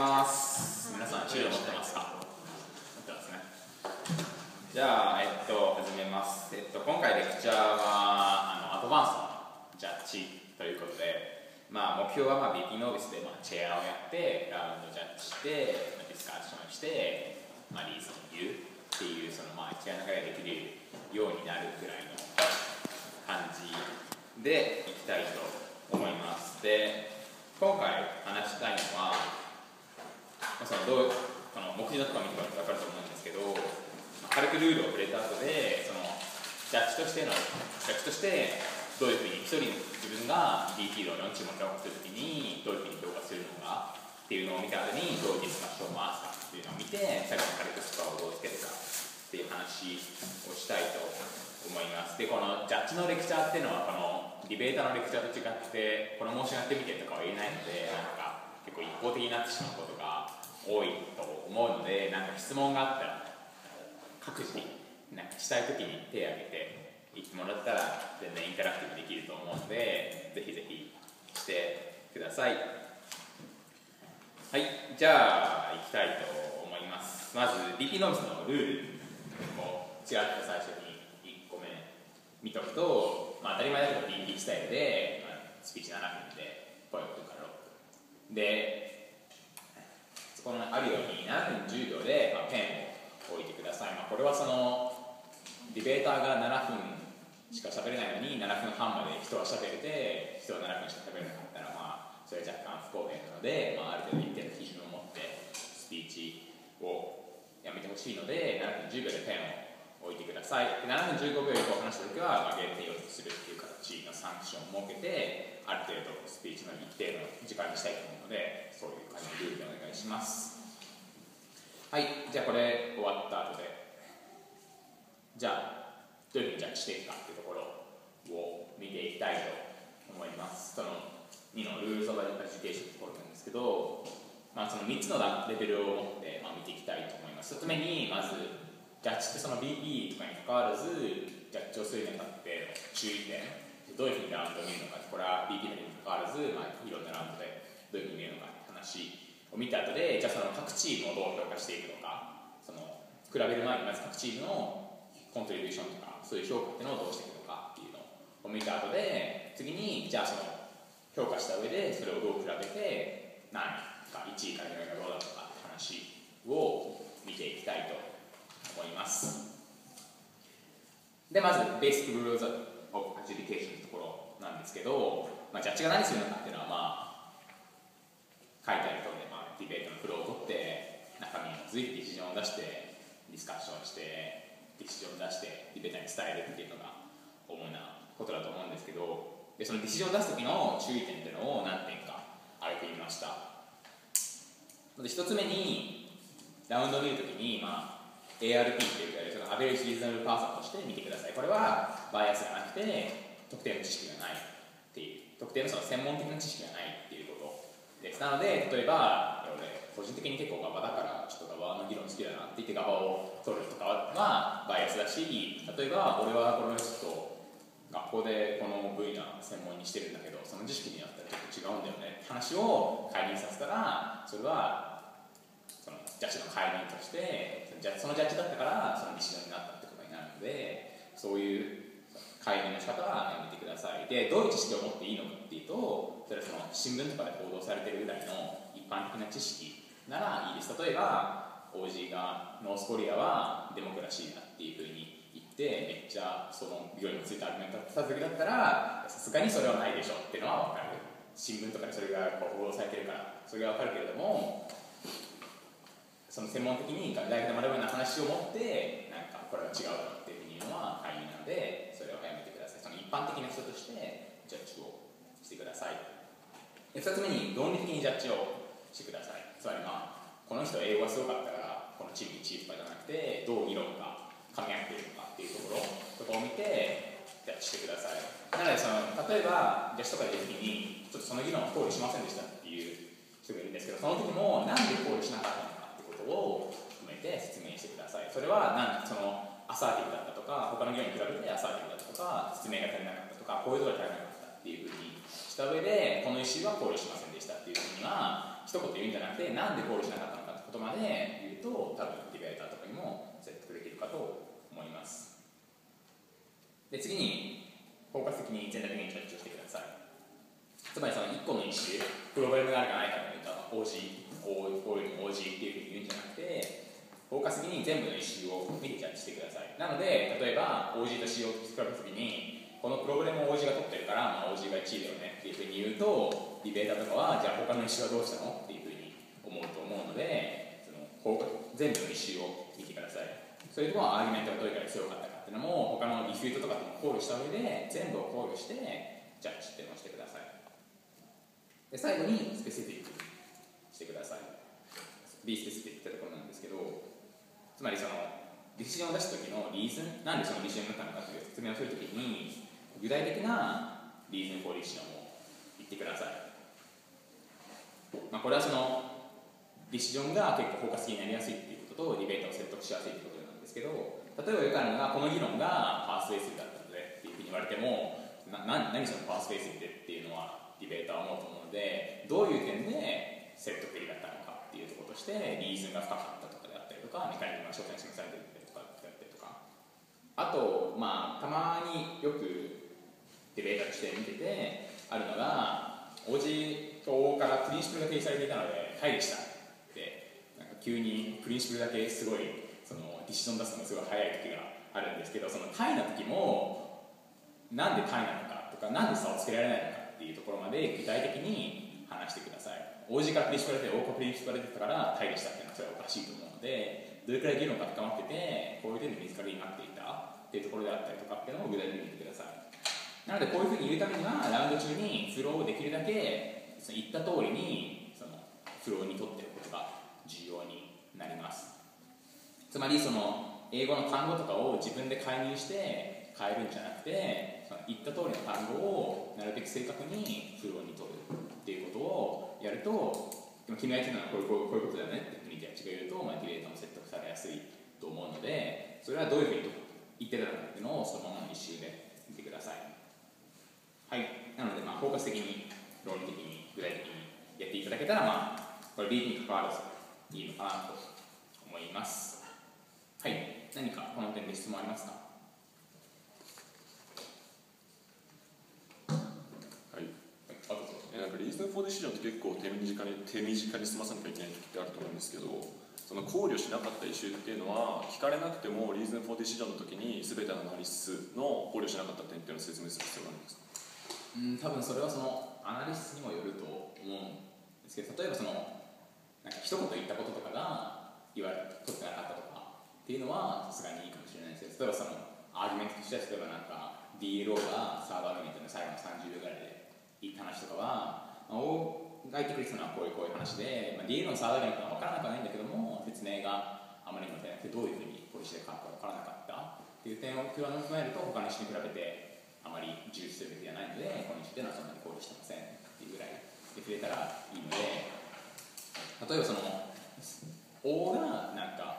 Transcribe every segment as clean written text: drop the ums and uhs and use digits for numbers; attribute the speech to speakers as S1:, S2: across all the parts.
S1: ます。皆さん、資料持ってますか？持ってますね。じゃあ、始めます。今回レクチャーはアドバンスのジャッジということで、目標はBP ノービスでチェアをやって、ラウンドジャッジして、ディスカッションして、リーズン言うっていう、チェアの中でできるようになるぐらいの感じでいきたいと思います。で、今回話したいのは、この目次のところを見てもら分かると思うんですけど、軽くルールを触れた後で、ジャッジとしてどういうふうに一人自分が DT のチームを評価するときにどういうふうに評価するのかっていうのを見た後にどういうディスカッションを回すかっていうのを見て、最後に軽くスコアをどうつけるかっていう話をしたいと思います。で、このジャッジのレクチャーっていうのはこのディベーターのレクチャーと違ってこのモーションやってみてとかは言えないので、結構一方的になってしまうことが多いと思うので、質問があったら各自にしたいときに手を挙げて言ってもらったら全然インタラクティブできると思うので、ぜひぜひしてください。はい、じゃあ行きたいと思います。まず DP ノービスのルールをちらっと最初に1個目見とくと、当たり前だけど DP スタイルで、スピーチ7分でポイントから6分で、そこのあるように7分10秒で、ペンを置いてください。これはディベーターが7分しか喋れないのに7分半まで人は喋れて、人は7分しか喋れなかったら、それは若干不公平なので、ある程度一定の基準を持ってスピーチをやめてほしいので、7分10秒でペンを置いてください。で7分15秒以降話したときは、限定要素するっていう形のサンクションを設けて、ある程度スピーチの一定の時間にしたいと思うので、そういう感じのルールでお願いします。はい、じゃあこれ終わった後で、じゃあどういうふうにジャッジしていくかっていうところを見ていきたいと思います。その2のルールズ・オブ・エデュケーションのところなんですけど、その3つのレベルを持って見ていきたいと思います。1つ目に、まずジャッジってBP とかに関わらず、ジャッジをするにあたって注意点、どういうふうにラウンドを見るのか、これは BP だけに関わらず、いろんなラウンドでどういうふうに見るのかって話を見た後で、じゃあその各チームをどう評価していくのか、比べる前にまず各チームのコントリビューションとか、そういう評価っていうのをどうしていくのかっていうのを見た後で、次にじゃあその評価した上でそれをどう比べて何か1位から4位がどうだとかって話を見ていきたいと思います。で、まずベーシックルールズ・オブ・アジュディケーションのところなんですけど、ジャッジが何するのかっていうのは書いてある通りで、ディベートのフローを取って中身についてディシジョンを出してディスカッションしてディシジョンを出してディベーターに伝えるっていうのが主なことだと思うんですけど、でそのディシジョンを出す時の注意点っていうのを何点か挙げてみました。1つ目にラウンドを見るときに、ARP っていうアベレージリーズナブルパーソンとして見てください。これはバイアスがなくて特定の知識がないっていう、特定の専門的な知識がないっていうことです。なので、例えば個人的に結構 GABA だからちょっと GABA の議論好きだなって言って GABA を取るとかはバイアスだし、例えば俺はこの人と学校でこの分野専門にしてるんだけど、その知識によってはちょっと違うんだよねって話を解任させたら、それはそのジャッジの解任としてそのジャッジだったからそのディシジョンになったってことになるので、そういう解任の仕方はやめてください。で、どういう知識を持っていいのかっていうと、それはその新聞とかで報道されてるぐらいの一般的な知識ならいいです。例えば OG がノースコリアはデモクラシーだっていうふうに言ってめっちゃその病院についてアルメントした時だったら、さすがにそれはないでしょっていうのは分かる。新聞とかでそれが報道されてるからそれが分かるけれども、その専門的に大学で学ぶような話を持ってこれは違うだろうっていうふうに言うのは会議なので、それはやめてください。その一般的な人としてジャッジをしてください。2つ目に論理的にジャッジをしてください。つまりこの人は英語がすごかったからこのチーム1位とかじゃなくて、どう議論が噛み合っているのかっていうところとかを見てジャッジしてください。なので例えばジャッジとかで言うときにちょっとその議論は考慮しませんでしたっていう人がいるんですけど、その時もなんで考慮しなかったのかってことを含めて説明してください。それはそのアサーティブだったとか、他の議論に比べてアサーティブだったとか、説明が足りなかったとか、こういうところが足りなかったっていうふうにした上で、このイシューは考慮しませんでしたっていうふうには一言言うんじゃなくて、なんで考慮しなかったのかってことまで言うと、多分ディベーターとかにも説得できるかと思います。で、次に包括的に全体的にジャッジをしてください。つまりその1個のイシュー、プログラムがあるかないかというと OG っていうふうに言うんじゃなくて、包括的に全部のイシューを見てジャッジしてください。なので、例えば OG と C を比べたときに、このプログラムを OG が取ってるから、OG が1位だよねっていうふうに言うと、ディベーターとかは、じゃあ他のイシューはどうしたのっていうふうに思うと思うので、全部のイシューを見てください。それともアーギュメントがどれくらい強かったかっていうのも、他のディフュートとかとも考慮した上で、全部を考慮してジャッジっていうのをしてください。で、最後にスペシフィックしてください。Be specific ってところなんですけど、つまりそのディシジョンを出す時のリーズン、なんでそのディシジョンになったのかという説明をするときに、具体的なリーズンフォーディシジョンを言ってください。これはそのディシジョンが結構包括的になりやすいっていうことと、ディベートを説得しやすいっていうことなんですけど、例えばよくあるのが、この議論がパースベースだったのでっていうふうに言われても、何そのパースベースでっていうのはディベーターは思うと思うので、どういう点で説得的だったのかっていうところとして、リーズンが深かったとかであったりとか、メカニズムが詳細に示されているとかであったりとか、あと、たまによくディベーターとして見ててあるのが、OG からプリンシプルが提示されていたので退治したで、急にプリンシプルだけすごいそのディシジョン出すのがすごい早い時があるんですけど、そのタイの時もなんでタイなのかとか、なんで差をつけられないのかっていうところまで具体的に話してください。OG からプリンシプルで大プリンシプルが出てたからタイでしたっていうのはそれはおかしいと思うので、どれくらい議論が深まっててこういう点で見つかりになっていたっていうところであったりとかっていうのを具体的に言ってください。なのでこういうふうに言うためにはラウンド中にフローをできるだけその言った通りにそのフローにとっておくことが重要になります。つまりその英語の単語とかを自分で介入して変えるんじゃなくて、その言った通りの単語をなるべく正確にフローに取るっていうことをやると、君が言ってるのはこういうことだよねっていうふうにジャッジが言うと、ディベートも説得されやすいと思うので、それはどういうふうに言ってたのかっていうのをそのままの一周で見てください。はい、なので包括的に論理的に具体的にやっていただけたら、これ BP に関わらずいいのかなと思います。はい、何かこの点で質問ありますか？
S2: はい、リーズンフォーディシジョンって結構手短に済まさなきゃいけない時ってあると思うんですけど、その考慮しなかったイシューっていうのは聞かれなくてもリーズンフォーディシジョンの時に全てのアナリシスの考慮しなかった点っていうのを説明する必要があるんですか？
S1: 多分それはそのアナリシスにもよると思うんですけど、例えばその一言言ったこととかが取ってなかったとかっていうのはさすがにいいかもしれないですけど、例えばそのアーギュメントとしては、例えばDLO がサーバーアーギュメントの最後の30秒ぐらいで言った話とかは、大が言ってくれてたのはこういう話で、DLO のサーバーアーギュメントは分からなくはないんだけども、説明があまりにも出なくてどういうふうにポリシーで書くか分からなかったっていう点を踏まえると、他の人に比べてあまり重視するべきではないので、この人ではそんなに考慮してませんっていうぐらいで触れたらいいので、例えばその O が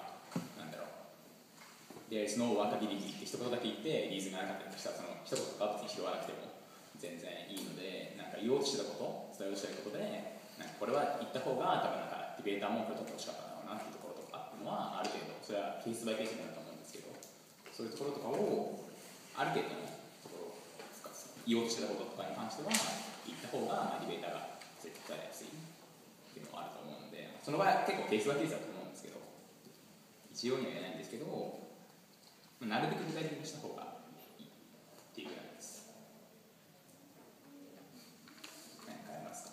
S1: There is no workability って一言だけ言ってリーズンがなかったりしたら、その一言とか別に拾わなくても全然いいので、言おうとしてたこと、伝えようとしてることで、これは言った方が多分ディベーターもこれ取ってほしかったんだろうなっていうところとかっていうのはある程度、それはケースバイケースになると思うんですけど、そういうところとかをある程度のところ言おうとしてたこととかに関しては言った方がディベーターが説得されやすいっていうのがあると思うので、その場合は結構ケースバイケースだと思うんですけど、一様には言えないんですけど、なるべく具体的にした方がいいっていうぐらいです。何かありますか？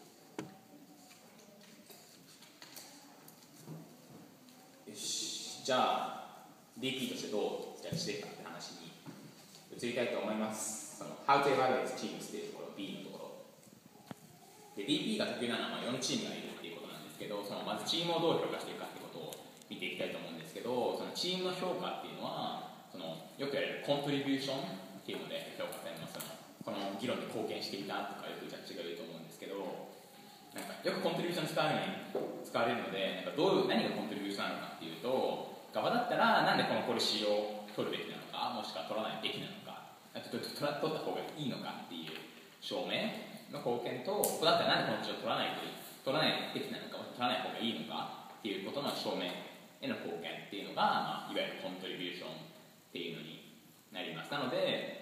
S1: よし、じゃあ DP としてどうしていくかって話に移りたいと思います。その How to evaluate teams っていうところ、B のところで、 DP が得意なのは4チームがいるっていうことなんですけど、そのまずチームをどう評価していくかってことを見ていきたいと思うんですけど、そのチームの評価っていうのはそのよくやるコントリビューションっていうので評価されます。この議論に貢献していたとかよくジャッジが言うと思うんですけど、よくコントリビューション使われるので、何がコントリビューションなのかっていうと、側だったらなんでこのポリシーを取るべきなのか、もしくは取らないべきなのか、取った方がいいのかっていう証明の貢献と、ここだったらなんでこのポリシーを取らないと取らないべきなのか取らない方がいいのかっていうことの証明への貢献っていうのが、いわゆるコントリビューションっていうのになります。なので、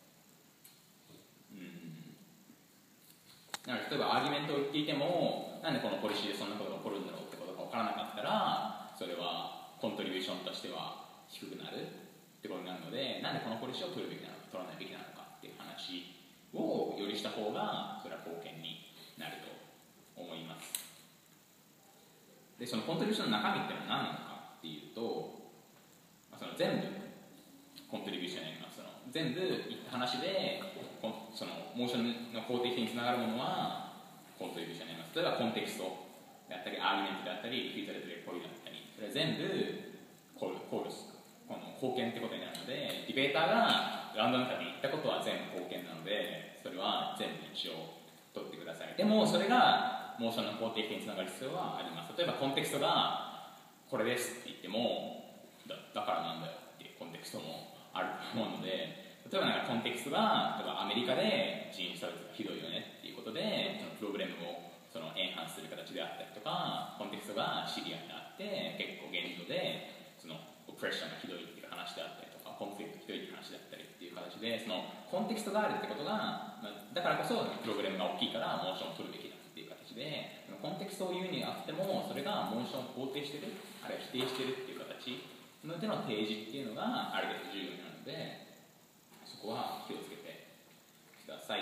S1: 例えばアーギュメントを言っていても、なんでこのポリシーでそんなことが起こるんだろうってことが分からなかったら、それはコントリビューションとしては低くなるってことになるので、なんでこのポリシーを取るべきなのか取らないべきなのかっていう話をよりした方がそれは貢献になると思います。で、そのコントリビューションの中身っていうのは何なのかっていうと、その全部コントリビューションになります。その全部言った話でそのモーションの肯定性につながるものはコントリビューションになります。例えばコンテクストであったりアーギュメントであったりリフューザルでポイだったり、それは全部考慮するこの貢献ってことになるので、ディベーターがラウンドの中で言ったことは全部貢献なので、それは全部一応取ってください。でもそれがモーションの肯定性につながる必要はあります。例えばコンテクストがこれですって言っても だからなんだよっていうコンテクストもあると思うので、例えばコンテクストが例えばアメリカで人種差別がひどいよねっていうことでプログラムをエンハンスする形であったりとか、コンテクストがシリアにあって結構現状でオプレッションがひどいっていう話であったりとか、コンフリクトがひどいっていう話であったりっていう形で、そのコンテクストがあるってことが、だからこそプログラムが大きいからモーションを取るべきだっていう形で、コンテクストを言うにあってもそれがモーションを肯定してるあるいは否定してるっていう形のでの提示っていうのがある程度重要になるので、そこは気をつけてください。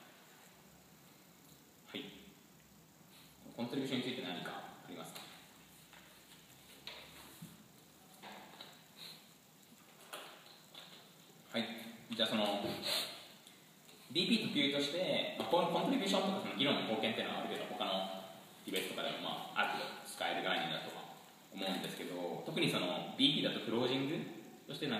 S1: はい。コントリビューションについて何かありますか？はい。じゃあDP 特有として、コントリビューションとか議論の貢献っていうのはある程度他のディベートとかでもある程度使える概念だとは思うんですけど、特にDP だとクロージングとして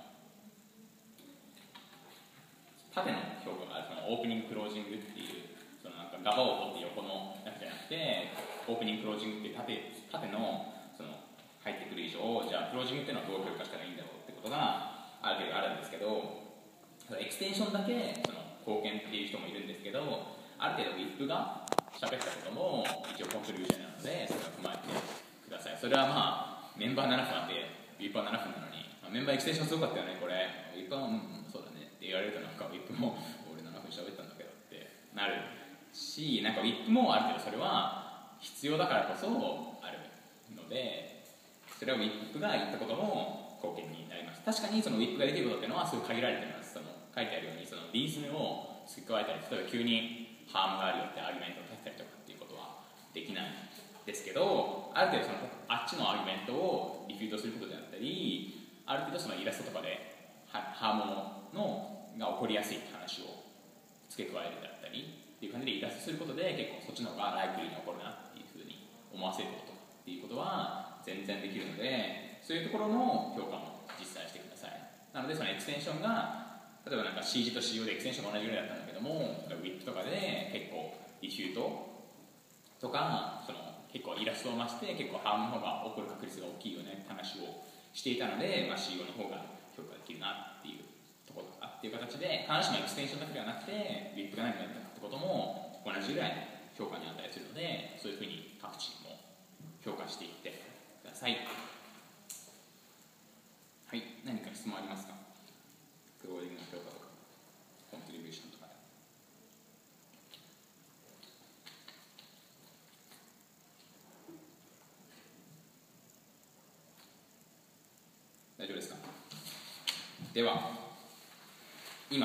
S1: 縦の評価があるオープニングクロージングっていうガバを取って横のやつじゃなくて、オープニングクロージングっていう縦の入ってくる以上、じゃあクロージングっていうのはどう評価したらいいんだろうってことがある程度あるんですけど、エクステンションだけ貢献っていう人もいるんですけど、ある程度 WIP が喋ったことも一応コントリビューションなので、それを踏まえてください。それはメンバー7分あって WIP は7分なのに、メンバーエクステンションすごかったよねこれ、 WIP はそうだねって言われるとWIP も俺7分喋ったんだけどってなるし、WIP もある程度それは必要だからこそあるので、それは WIP が言ったことも貢献になります。確かにWIP ができることっていうのはすごい限られています。書いてあるようにリーズムを付け加えたり、例えば急にハームがあるよってアーギュメントを立てたりとかっていうことはできないんですけど、ある程度あっちのアーギュメントをリフュートすることであったり、ある程度イラストとかでハーモのが起こりやすいって話を付け加えるであったりっていう感じでイラストすることで、結構そっちの方がライクリーに起こるなっていうふうに思わせることっていうことは全然できるので、そういうところの評価も実際してください。なのでエクステンションが例えばCG と CO でエクステンションが同じぐらいだったんだけども、WIP とかで結構リフュートとか結構イラストを増して結構ハームの方が起こる確率が大きいよねって話をしていたので、CO の方が評価できるなっていうところとかっていう形で、必ずしもエクステンションだけではなくて WIP が何になったかってことも同じぐらいの評価に値するので、そういうふうに各チームも評価していってください。はい、何か質問ありますか？クローディングの評価とかコントリビューションとか大丈夫ですか？では今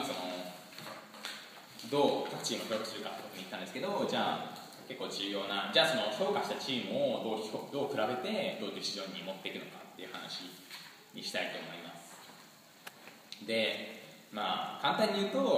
S1: どう各チームを評価するかってことに言ったんですけど、じゃあ結構重要な、じゃあ評価したチームをどう比べてどうディシジョンに持っていくのかっていう話にしたいと思います。で、簡単に言うと、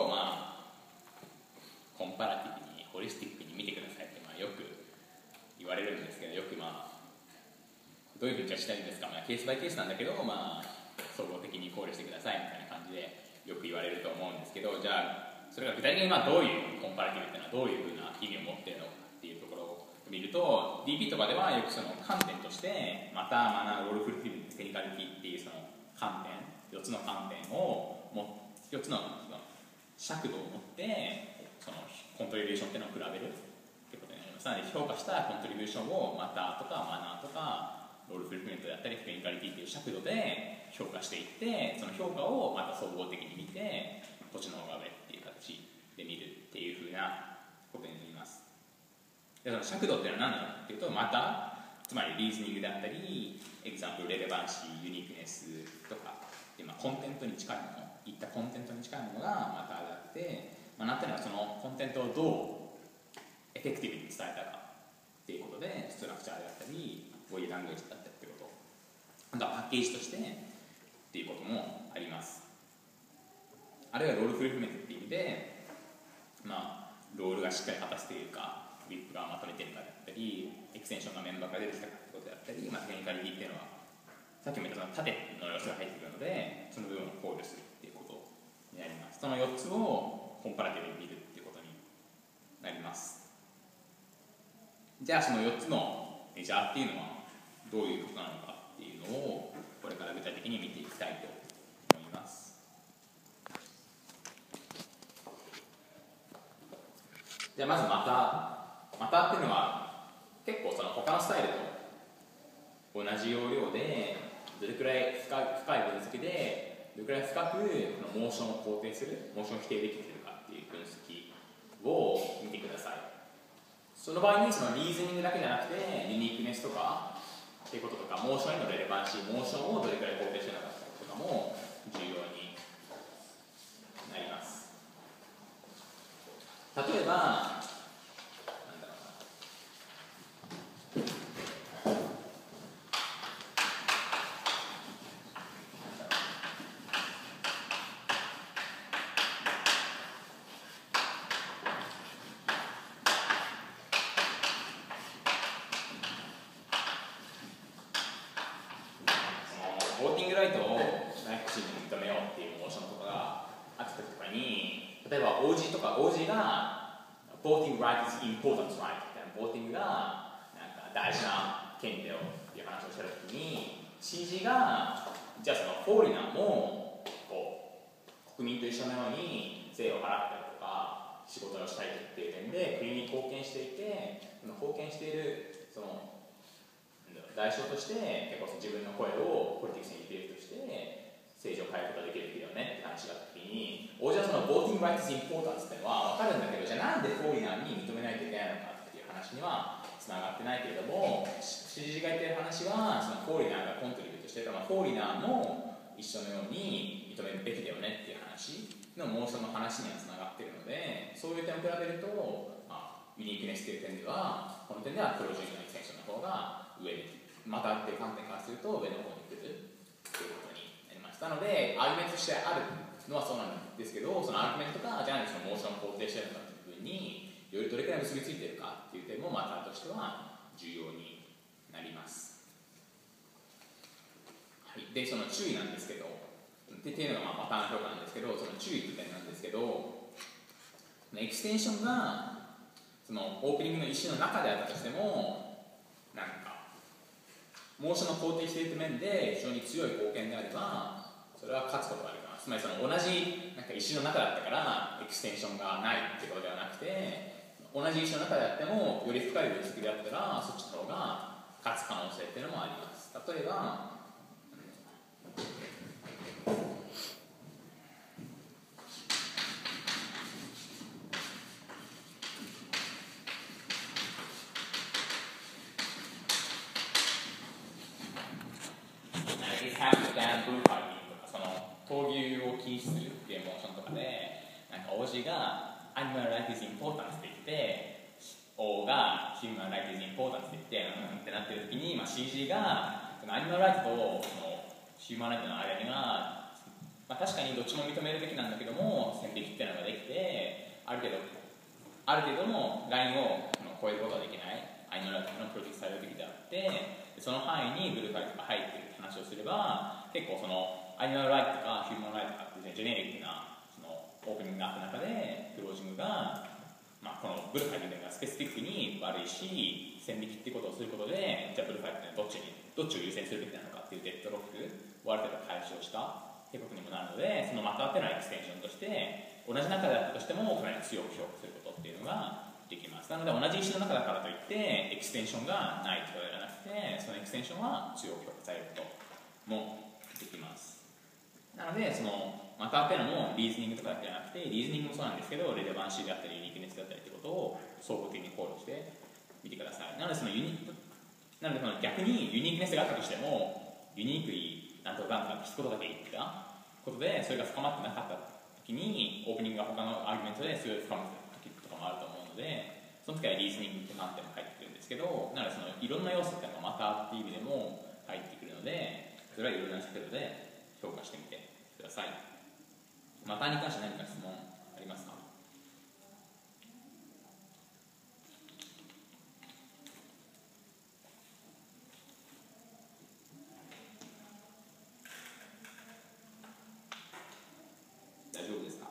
S1: コンパラティブにホリスティックに見てくださいってよく言われるんですけど、よくどういうふうにじゃしたいんですか、ケースバイケースなんだけど、総合的に考慮してくださいみたいな感じでよく言われると思うんですけど、じゃあそれが具体的にどういうコンパラティブっていうのはどういうふうな意味を持っているのかっていうところを見ると、 DP とかではよく観点としてロールフルフィルムテクニカリティっていう観点、4つの観点を4つの尺度を持ってコントリビューションっていうのを比べるってことになりまます。なので評価したコントリビューションをマターとかマナーとかロールフルフィルメントであったりテクニカリティという尺度で評価していって、その評価をまた総合的に見てこっちの方が上っていう形で見るっていう風なことになります。でその尺度っていうのは何なのかっていうと、またつまりリーズニングであったりエグザンプルレレバンシーユニークネスとかで、コンテントに近いもの、いったコンテントに近いものがまたあって、なんていうのはそのコンテンツをどうエフェクティブに伝えたかっていうことで、ストラクチャーであったりボディランゲージだったりってこと、あとはパッケージとしてっていうこともあります。あるいはロールフルフルメントっていう意味で、ロールがしっかり果たしているか、ウィップがまとめているかだったり、エクステンションがメンバーが出てきたかってことであったり、テクニカリティっていうのはさっきも言ったその縦の要素が入ってくるので、その部分を考慮するっていうことになります。その4つをコンパラティブに見るっていうことになります。じゃあその4つのメジャーっていうのはどういうことなのかっていうのをこれから具体的に見ていきたいと思います。じゃあまずまたっていうのは結構その他のスタイルと同じ要領で、どれくらい深い分析でどれくらい深くこのモーションを肯定する、モーションを否定できているかっていう分析を見てください。その場合にそのリーズニングだけじゃなくてユニークネスとかっていうこととか、モーションへのレレバンシー、モーションをどれくらい肯定しているのかとかも重要になります。例えばボーティングライトをナイフチームに認めようっていうモーションとかがあった時とかに、例えば OG とか OG が Voting right is important right みたいな、ボーティングがなんか大事な権利だよっていう話をした時に、 CG がじゃあそのフォーリナーもこう国民と一緒のように税を払ったりとか仕事をしたいっていう点で国に貢献していて、貢献しているその代償として結構自分の声をポリティクスに入れるとして政治を変えることができるよねって話があった時に、じゃあそのボーティングライトインポータンスっていうのは分かるんだけど、じゃあなんでフォーリナーに認めないといけないのかっていう話にはつながってないけれども、支持が言ってる話はそのフォーリナーがコントリビュートしてるから、フォーリナーも一緒のように認めるべきだよねっていう話のモーションの話にはつながってるので、そういう点を比べると、ユニークネスっていう点ではこの点ではプロジェクトのエクステンションの方が上に、またっていう観点からすると上の方に来るということになりました。なのでアーギュメントとしてあるのはそうなんですけど、そのアーギュメントがじゃあそのモーションを肯定しているのかという部分によりどれくらい結びついているかっていう点もまたとしては重要になります。はい、でその注意なんですけど、っていうのがパターンの評価なんですけど、その注意って点なんですけど、エクステンションがそのオープニングの一種の中であったとしても、なんかモーションの肯定している面で非常に強い貢献であれば、それは勝つことがあるかな。つまりその同じなんか一種の中だったからエクステンションがないってことではなくて、同じ一種の中であってもより深い分析であったらそっちの方が勝つ可能性っていうのもあります。例えば闘牛を禁止するっていうモーションとかで、なんか OG が Animal Life is important って言って、O が Human Life is important って言って、ってなってる時に、CG がその Animal Life とその Human Life の間には、確かにどっちも認めるべきなんだけども、線引きっていうのができて、ある程度のラインを超えることはできない。Animal Life のプロジェクトされるべきであって、その範囲にブルーカリとか入っているって話をすれば、結構そのアニマルライトとかヒューマンライトとかっていうジェネリックなそのオープニングがあった中でクロージングが、このブルーファイルがスペシフィックに悪いし線引きっていうことをすることで、じゃあブルーファイルってどっちを優先するべきなのかっていうデッドロックをある程度解消したっていうことにもなるので、そのまたっていうのはエクステンションとして同じ中であったとしてもかなり強く評価することっていうのができます。 なので同じ石の中だからといってエクステンションがないとかではなくて、そのエクステンションは強く評価されることもできます。なのでそのまたっていうのもリーズニングとかではなくて、リーズニングもそうなんですけど、レレバンシーであったりユニークネスであったりということを総合的に考慮してみてください。なのでその逆にユニークネスがあったとしても、ユニークになんとか一言だけ言ったことでそれが深まってなかった時に、オープニングが他のアーギュメントですごい深まった時とかもあると思うので、その時はリーズニングって観点も入ってくるんですけど、なのでそのいろんな要素っていうのがまたっていう意味でも入ってくるので、それはいろんなスペルで評価してみてください。またに関して何か質問ありますか？大丈夫ですか？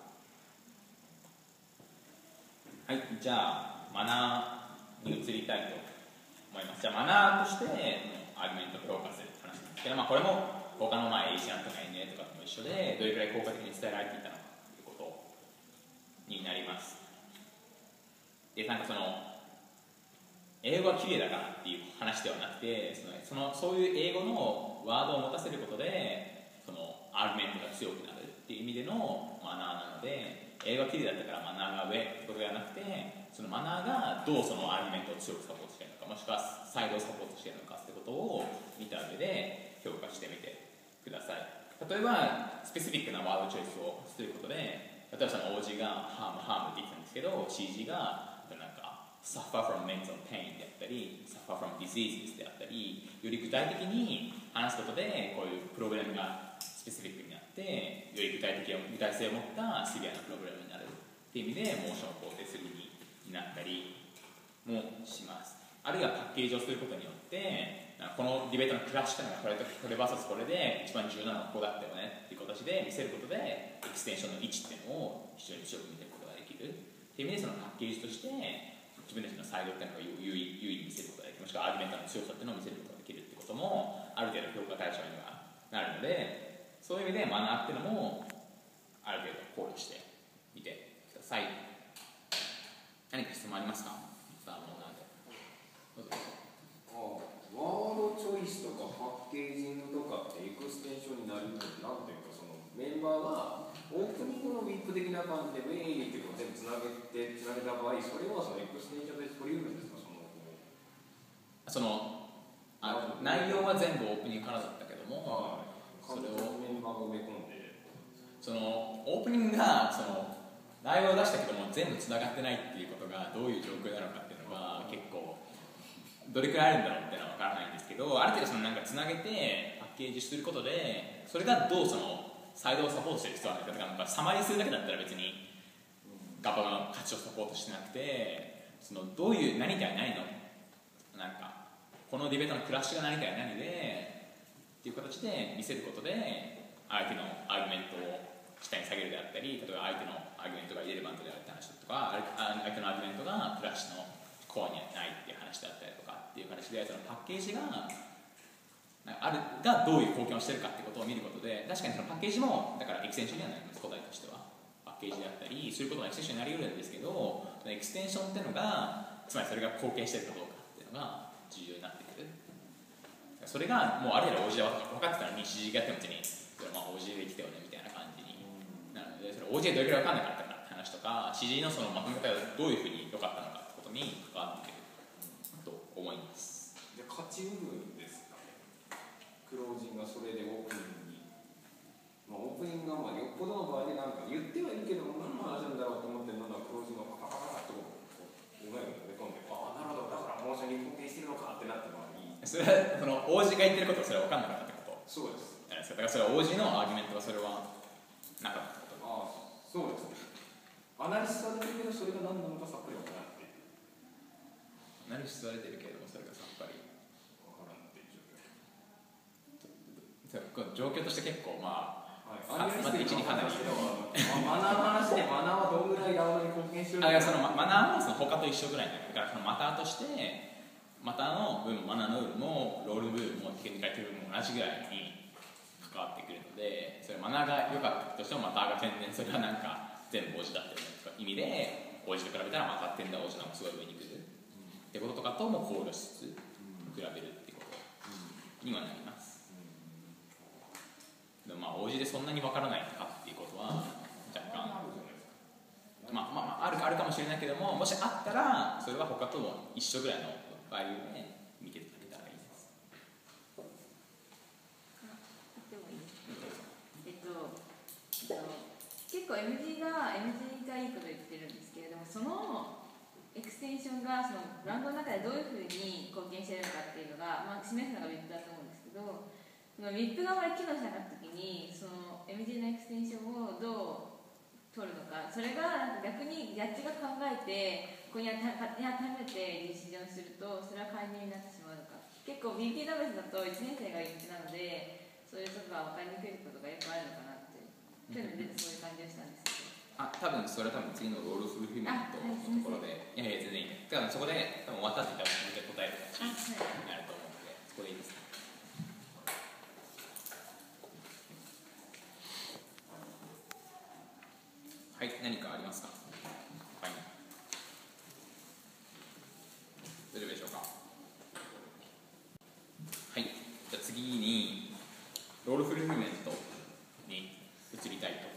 S1: はい、じゃあマナーに移りたいと思います。じゃあマナーとしてアーギュメントを評価する話なんですけど、これも他のエイジアンとか NA とかとも一緒で、どれくらい効果的に伝えられていたのかということになります。で、なんかその英語が綺麗だからっていう話ではなくて、そういう英語のワードを持たせることでそのアーギュメントが強くなるっていう意味でのマナーなので、英語が綺麗だったからマナーが上ってことではなくて、そのマナーがどうそのアーギュメントを強くサポートしているのか、もしくはサイドをサポートしているのかってことを見た上で評価してみてください。例えばスペシフィックなワードチョイスをすることで、例えばその OG がハームって言ってたんですけど、 CG がなんか suffer from mental pain であったり suffer from diseases であったり、より具体的に話すことでこういうプログラムがスペシフィックになって、より具体性を持ったシビアなプログラムになるっていう意味でモーションを肯定する意味になったりもします。あるいはパッケージをすることによって、このディベートのクラッシュ感がこれ vs これで一番重要なのはここだったよねっていう形で見せることで、エクステンションの位置っていうのを非常に強く見せることができるっていう意味で、そのパッケージとして自分たちのサイドっていうのを優位に見せることができる、もしくはアーギュメントの強さっていうのを見せることができるってこともある程度評価対象にはなるので、そういう意味でマナーっていうのもある程度考慮してみてください。何か質問ありますか？さあ、もうなんでどうぞ。
S3: ワードチョイスとかパッケージングとかってエクステンションになるので、なんていうかそのメンバーがオープニングのウィップ的な感じでウェイっていうのを全部つなげた場合、それはそのエクステンションで取り得るんですか？
S1: 内容は全部オープニングからだったけども、
S3: それをメンバーが埋め込んで、
S1: そのオープニングがその内容を出したけども全部つながってないっていうことがどういう状況なのかっていうのが結構どれくらいあるんだろうっていうのは分からないんですけど、ある程度そのなんかつなげてパッケージすることで、それがどうそのサイドをサポートしてる必要があるかとか、なんかサマリーするだけだったら別にガバの価値をサポートしてなくて、そのどういう何対何のなんかこのディベートのクラッシュが何対何でっていう形で見せることで、相手のアーギュメントを下に下げるであったり、例えば相手のアーギュメントがイレバントであるって話とか、相手のアーギュメントがクラッシュのコアにはないっていう話だったりとかっていう形で、そのパッケージがどういう貢献をしてるかってことを見ることで、確かにそのパッケージもだからエクステンションにはなります。答えとしてはパッケージであったりそういうことがエクステンションになりうるんですけど、エクステンションっていうのがつまりそれが貢献してるかどうかっていうのが重要になってくる。それがもうある程度 OG は分かってたのに CG がやっても別にOG できたよねみたいな感じになるので、それ OG がどれくらい分かんなかったかって話とか CG のそのまとめ方がどういうふうに良かったのかってことに関わってくると思います。
S3: で勝ちうるんですかね、クロージングがそれでオープニングに、オープニングがよっぽどの場合でなんか言ってはいるけど何の話なんだろうと思ってるのがクロージングがパパパパッとうまいこと埋め込んで、なるほど、だからモーションに貢献してるのかってなった場合、
S1: それはその OG が言ってることをそれは分かんなかったってこと？
S3: そうです。
S1: だからそれは OG のアーギュメントはそれはなかったってこと？
S3: そうですね。アナリシスされてるけどそれが何なのかさっぱり分からなくて、
S1: アナリシスされてるけれどもそれがさっぱり
S3: 分からんっていう
S1: 状況として結構
S3: アナリシス
S1: 一にかなり
S3: マナーの話でマナーはどんぐらいラウンドに貢献してるのか、
S1: そのマナーもその他と一緒ぐらいだから、そのマターとしてマターの部分もマナーの部分もロール部分もテクニカル部分も同じぐらいに関わってくるので、それマナーが良かったとしてもマターが全然それはなんか全部文字だっていう意味で OG と比べたらまあ勝手に OG の方がすごい上に来るってこととかとも考慮しつつ比べるってことにはなります。でもまあ OG でそんなに分からないかっていうことは若干あるかもしれないけども、もしあったらそれは他とも一緒ぐらいのバリューで見ていただけたらいいです。
S4: 結構 MG がいいこと言ってるんですけれども、そのエクステンションがそのブランドの中でどういうふうに貢献しているのかっていうのが、示すのが WIP だと思うんですけど、その WIP があまり機能しなかった時にその MG のエクステンションをどう取るのか、それが逆にジャッジが考えてここに当てはめてディシジョンするとそれは介入になってしまうのか。結構 BPW だと1年生が言ってなので、そういうことが分かりにくいことがよくあるのかなって去年出てそういう感じがしたんですけど、多分それは次のロールフルフィルメントのところで、いやいや全然いいね。だからそこで多分終わったって言ったらもう一回答える形になると思うので、そこでいいですね。はい、何かありますか？はい、大丈夫でしょうか？はい、じゃあ次にロールフルフィルメントに移りたいと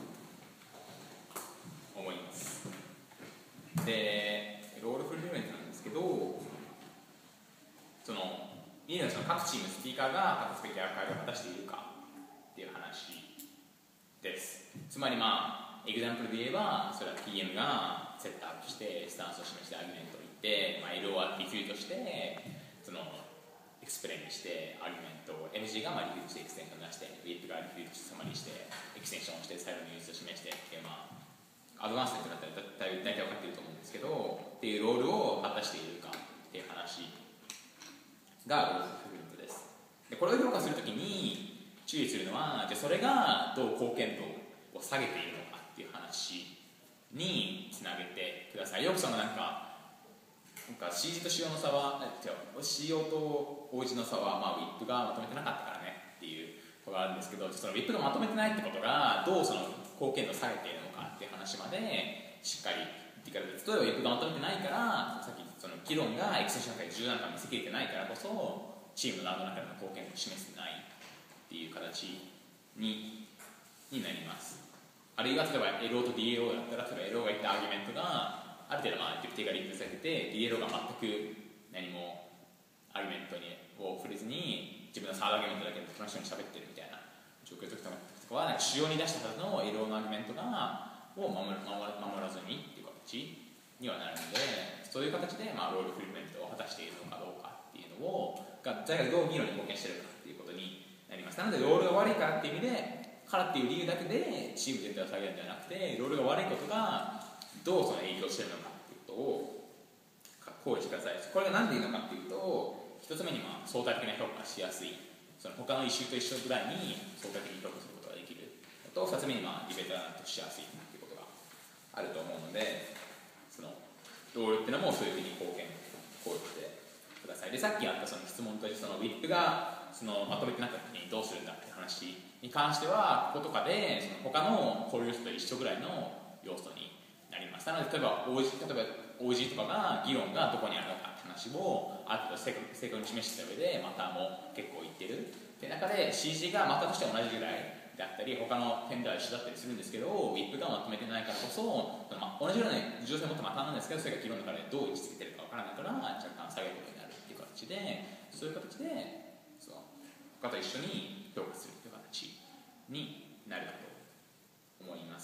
S4: 思います。で、ロールフルフィルメントなんですけど、その各チームスピーカーが果たすべき役割を果たしているかっていう話です。つまりエグザンプルで言えば、それは PM がセットアップしてスタンスを示してアギュメントを言って、L をリフュートしてそのエクスプレインしてアギュメントを MG がリフュートしてエクステンションを出して WIP がリフュートしてサマリーしてエクステンションをして最後にユーズを示してっていう、アドバンスメントだったら大体分かっていると思うんですけどっていうロールを果たしているかっていう話がロールフルフィルメントです。でこれを評価するときに注意するのは、じゃあそれがどう貢献度を下げているのかっていう話につなげてください。よくなんか CG と仕様の差は仕様と OG の差は、WIP がまとめてなかったからねっていうことがあるんですけど、その WIP がまとめてないってことがどうその貢献度を下げているのかっていう話までしっかり言ってからです。例えば WIP がまとめてないから、さっきその議論がエクセンションの中で重要なのか見せきれてないからこそチームのラウンドの中での貢献度を示してないっていう形になります。あるいは例えば LO と DAO だったら、例えば LO が言ったアーギュメントがある程度ディプティがリンクされてて DLO が全く何もアーギュメントを触れずに自分のサードアーギュメントだけで楽しそうに喋ってるみたいな状況の時とかは、主要に出したはずの LO のアーギュメントを守らずにっていう形にはなるので、そういう形でロールフルメントを果たしているのかどうかっていうのがどう議論に貢献しているかっていうことになります。なのでロールが悪いからっていう意味でっていう理由だけでチーム全体を下げるんじゃなくて、ロールが悪いことがどうその影響しているのかっていうことを考慮してください。これが何でいいのかっていうと、一つ目に相対的な評価しやすい、その他のイシューと一緒ぐらいに相対的に評価することができると、二つ目にディベートラーとしやすいっていうことがあると思うので、そのロールっていうのもそういうふうに考慮してください。で、さっきあったその質問として、その WIP がそのまとめてなかった時にどうするんだって話に関しては、こことかでその他の考慮と一緒ぐらいの要素になります。なので例えば OG とかが議論がどこにあるのかって話をある程度正確に示した上でまたも結構言ってるって中で CG がまたとして同じぐらいだったり他の点では一緒だったりするんですけど WIP がまとめてないからこそ、同じような重要性を持ったまたなんですけど、それが議論の中でどう位置づけてるかわからないから若干下げることになるっていう形で、そういう形で他と一緒に評価するという形になるかと思います。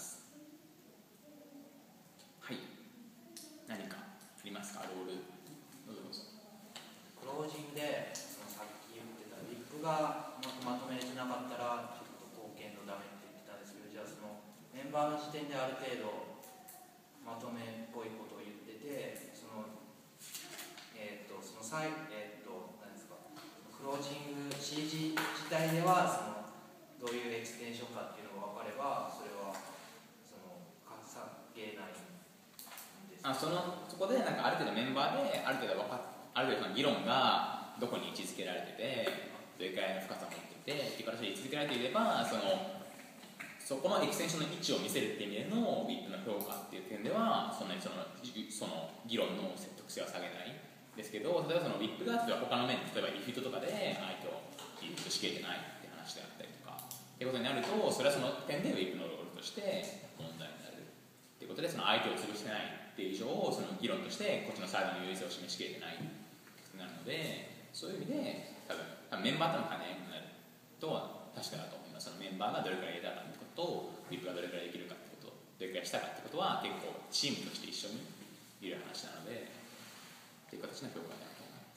S4: はい、何かありますか？ロールどうぞ。
S5: クロージングでそのさっき言ってたリップがまとめれてなかったらちょっと貢献度ダメって言ってたんですけど、じゃあそのメンバーの時点である程度まとめっぽいことを言ってて、その何ですか、クロージング CG 自体ではそのどういうエクステンションかっていうのが分かれば、それはその下げないんですか？
S1: そこである程度メンバーである程度の議論がどこに位置づけられてて、どれくらいの深さを持っていてっていう形で位置づけられていれば、そ
S4: そこのエクステンションの位置を見せるっていう意味での WIP の評価っていう点ではそんなにその議論の説得性は下げないですけど、例えばその WIP が例えば他の面、例えばリフィートとかで相手をリフィートしきれてないって話であったりとかっていうことになると、それはその点で WIP のロールとして問題になるっていうことで、その相手を潰してないっていう以上その議論としてこっちのサイドの優位性を示しきれてないってことになるので、そういう意味で多分メンバーとの兼ね合いになるとは確かだと思います。そのメンバーがどれくらい入れたかってことと WIP がどれくらいできるかってこと、どれくらいしたかってことは結構チームとして一緒にいる話なのでっていう形の評価になると思います。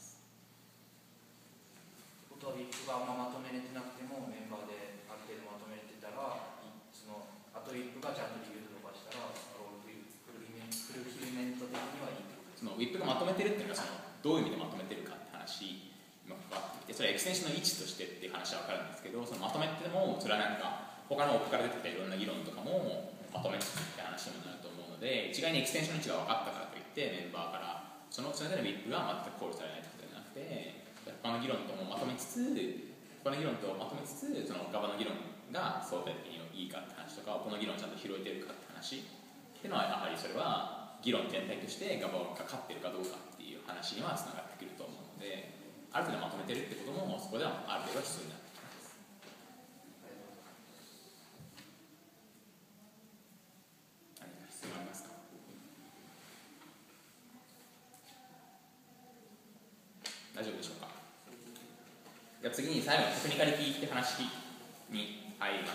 S5: ことは WIP があんままとめれてなくてもメンバーである程度まとめれてたら、そのあと WIP がちゃんとリビューとかしたらロールフルフィルメント的にはいいってことです。
S4: その WIP がまとめてるっていうのはそのどういう意味でまとめてるかって話に関わってきて、それはエクステンションの位置としてっていう話は分かるんですけど、そのまとめてもそれはなんか他の奥から出てきたいろんな議論とかもまとめつつって話にもなると思うので、一概にエクステンションの位置が分かったからといってメンバーからそれぞれの WIP が全くコールされないってことじゃなくて、他の議論ともまとめつつその側の議論が相対的にいいかって話とか、この議論をちゃんと拾えてるかって話っていうのはやはりそれは議論全体として側が勝ってるかどうかっていう話にはつながってくると思うので、ある程度まとめてるってこともそこではある程度必要になってきます。何か質問ありますか？大丈夫でしょうか？じゃあ次に最後のテクニカリティって話に入ります。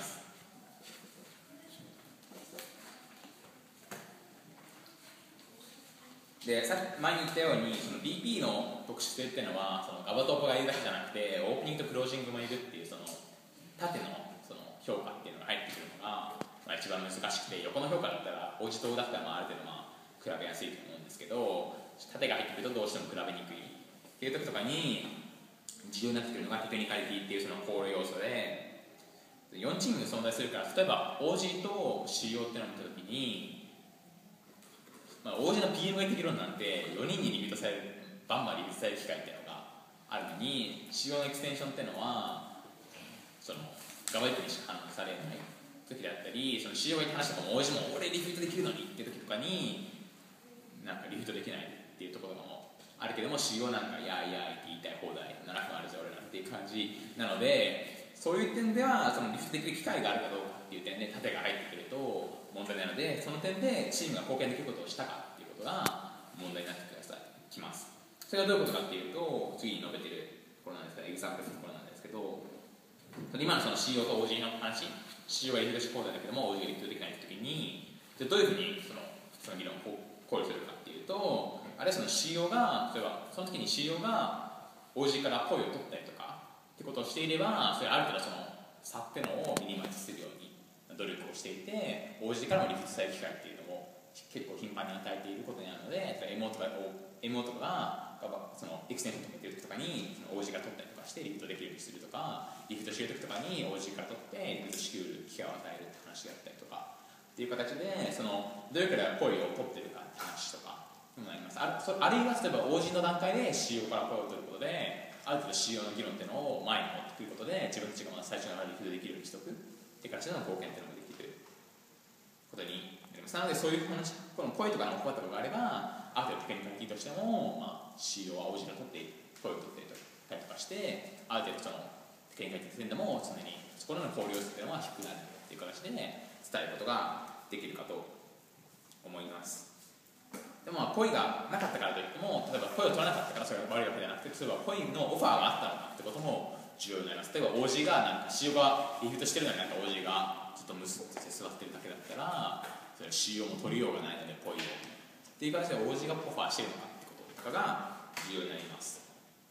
S4: でさっき前に言ったようにその BP の特殊性っていうのはそのガバトープがいるだけじゃなくてオープニングとクロージングもいるっていうその縦のその評価っていうのが入ってくるのが、一番難しくて、横の評価だったらオジトだったらある程度比べやすいと思うんですけど、縦が入ってくるとどうしても比べにくいっていう時とかに重要になってくるのがテクニカリティっていうそのコール要素で、4チーム存在するから、例えば OG と CO っていうのを見た時に、OG の PM ができるのなんて4人にリピートされる、バンバンリピートされる機会っていうのがあるのに、 CO のエクステンションっていうのはそのガバリットにしか反応されない時であったり、その CO が言った話とかも OG も俺リピートできるのにっていう時とかになんかリピートできないっていうところもあるけども、 CO なんかいやいやって言いたい放題7分あるぜ俺なんていう感じなので、そういう点ではそのリフィートできる機会があるかどうかっていう点で縦が入ってくると問題なので、その点でチームが貢献できることをしたかっていうことが問題になってきます。それはどういうことかっていうと、次に述べているところなんですが、エグザンプルのところなんですけど、今のその CO と OG の話、 CO がリフィートし放題だけども OG がリフィートできないときに、じゃあどういうふうにその普通の議論を考慮するかっていうと、あるいはその CO が例えばその時に CO が OG から声を取ったりとかってことをしていれば、それある程度その差ってのをミニマイズするように努力をしていて、 OG からのリフィートされる機会っていうのも結構頻繁に与えていることになるので、MO とかがそのエクステンションとか言ってる時とかにその OG が取ったりとかしてリフィートできるようにするとか、リフィートしてる時とかに OG から取ってリフィートしきる機会を与えるって話であったりとかっていう形で、そのどれくらい声を取ってるかって話とかにもなります。あるいは例えば OG の段階で CO から声を取ることで、ある程度 CO の議論っていうのを前に持ってくることで自分たちが最初からリフィートできるようにしておくっていう形での貢献っていうのもできることになります。なのでそういう話、この声とかの困ったことがあれば、ある程度テクニカリティとしても、CO は OG が取って声を取ってたりとかして、ある程度そのテクニカリティでも常にそこの交流っていうのは低くなるっていう形で、ね、伝えることができるかと思います。でも声がなかったからといっても、例えば声を取らなかったからそれが悪いわけじゃなくて、例えば声のオファーがあったのかってことも重要になります。例えば OG がなんか CO がリフィートしてるのになんか OG がずっとムスって座ってるだけだったら、それ CO も取りようがないので声をっていう形で OG がオファーしてるのかってこととかが重要になります。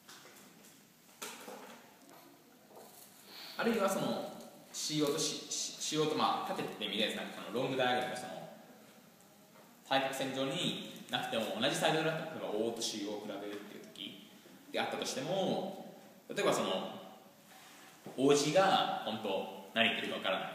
S4: あるいはその CO と縦って意味でなんかそのロングダイアグラムがその対角線上になくても同じサイドだったら、例えば O と CO を比べるっていう時であったとしても、例えばその OG が本当何言ってるか分からない、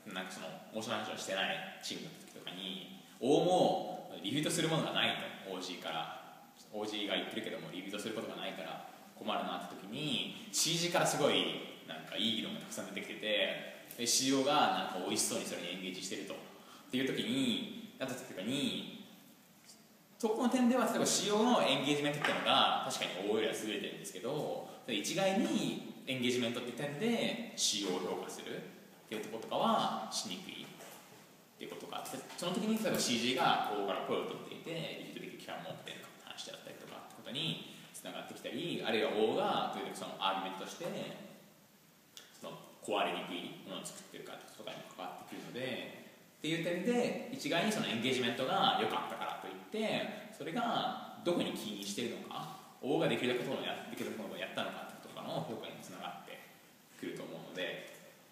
S4: なんかその面白い話をしてないチームの時とかに O もリフィートするものがないと、 OG から OG が言ってるけどもリフィートすることがないから困るなって時に CG からすごいなんかいい議論がたくさん出てきてて、 で CEO がなんか美味しそうにそれにエンゲージしてるとっていう時になった時とかに、そこの点では例えば CEO のエンゲージメントっていうのが確かに O よりは優れてるんですけど、一概にエンゲージメントっていう点で CEO を評価するっていうところとかはしにくいっていうことがあって、その時に例えば CG が O から声を取っていてリピートできる期間を持っているかって話であったりとかってことにつながってきたり、あるいは O がどういうそのアーギュメントとしてその壊れにくいものを作ってるかとかに関わってくるので、っていう点で一概にそのエンゲージメントが良かったからといってそれがどこに起因しているのか、 O ができることをやったのかってこととかの評価につながってくると思うので、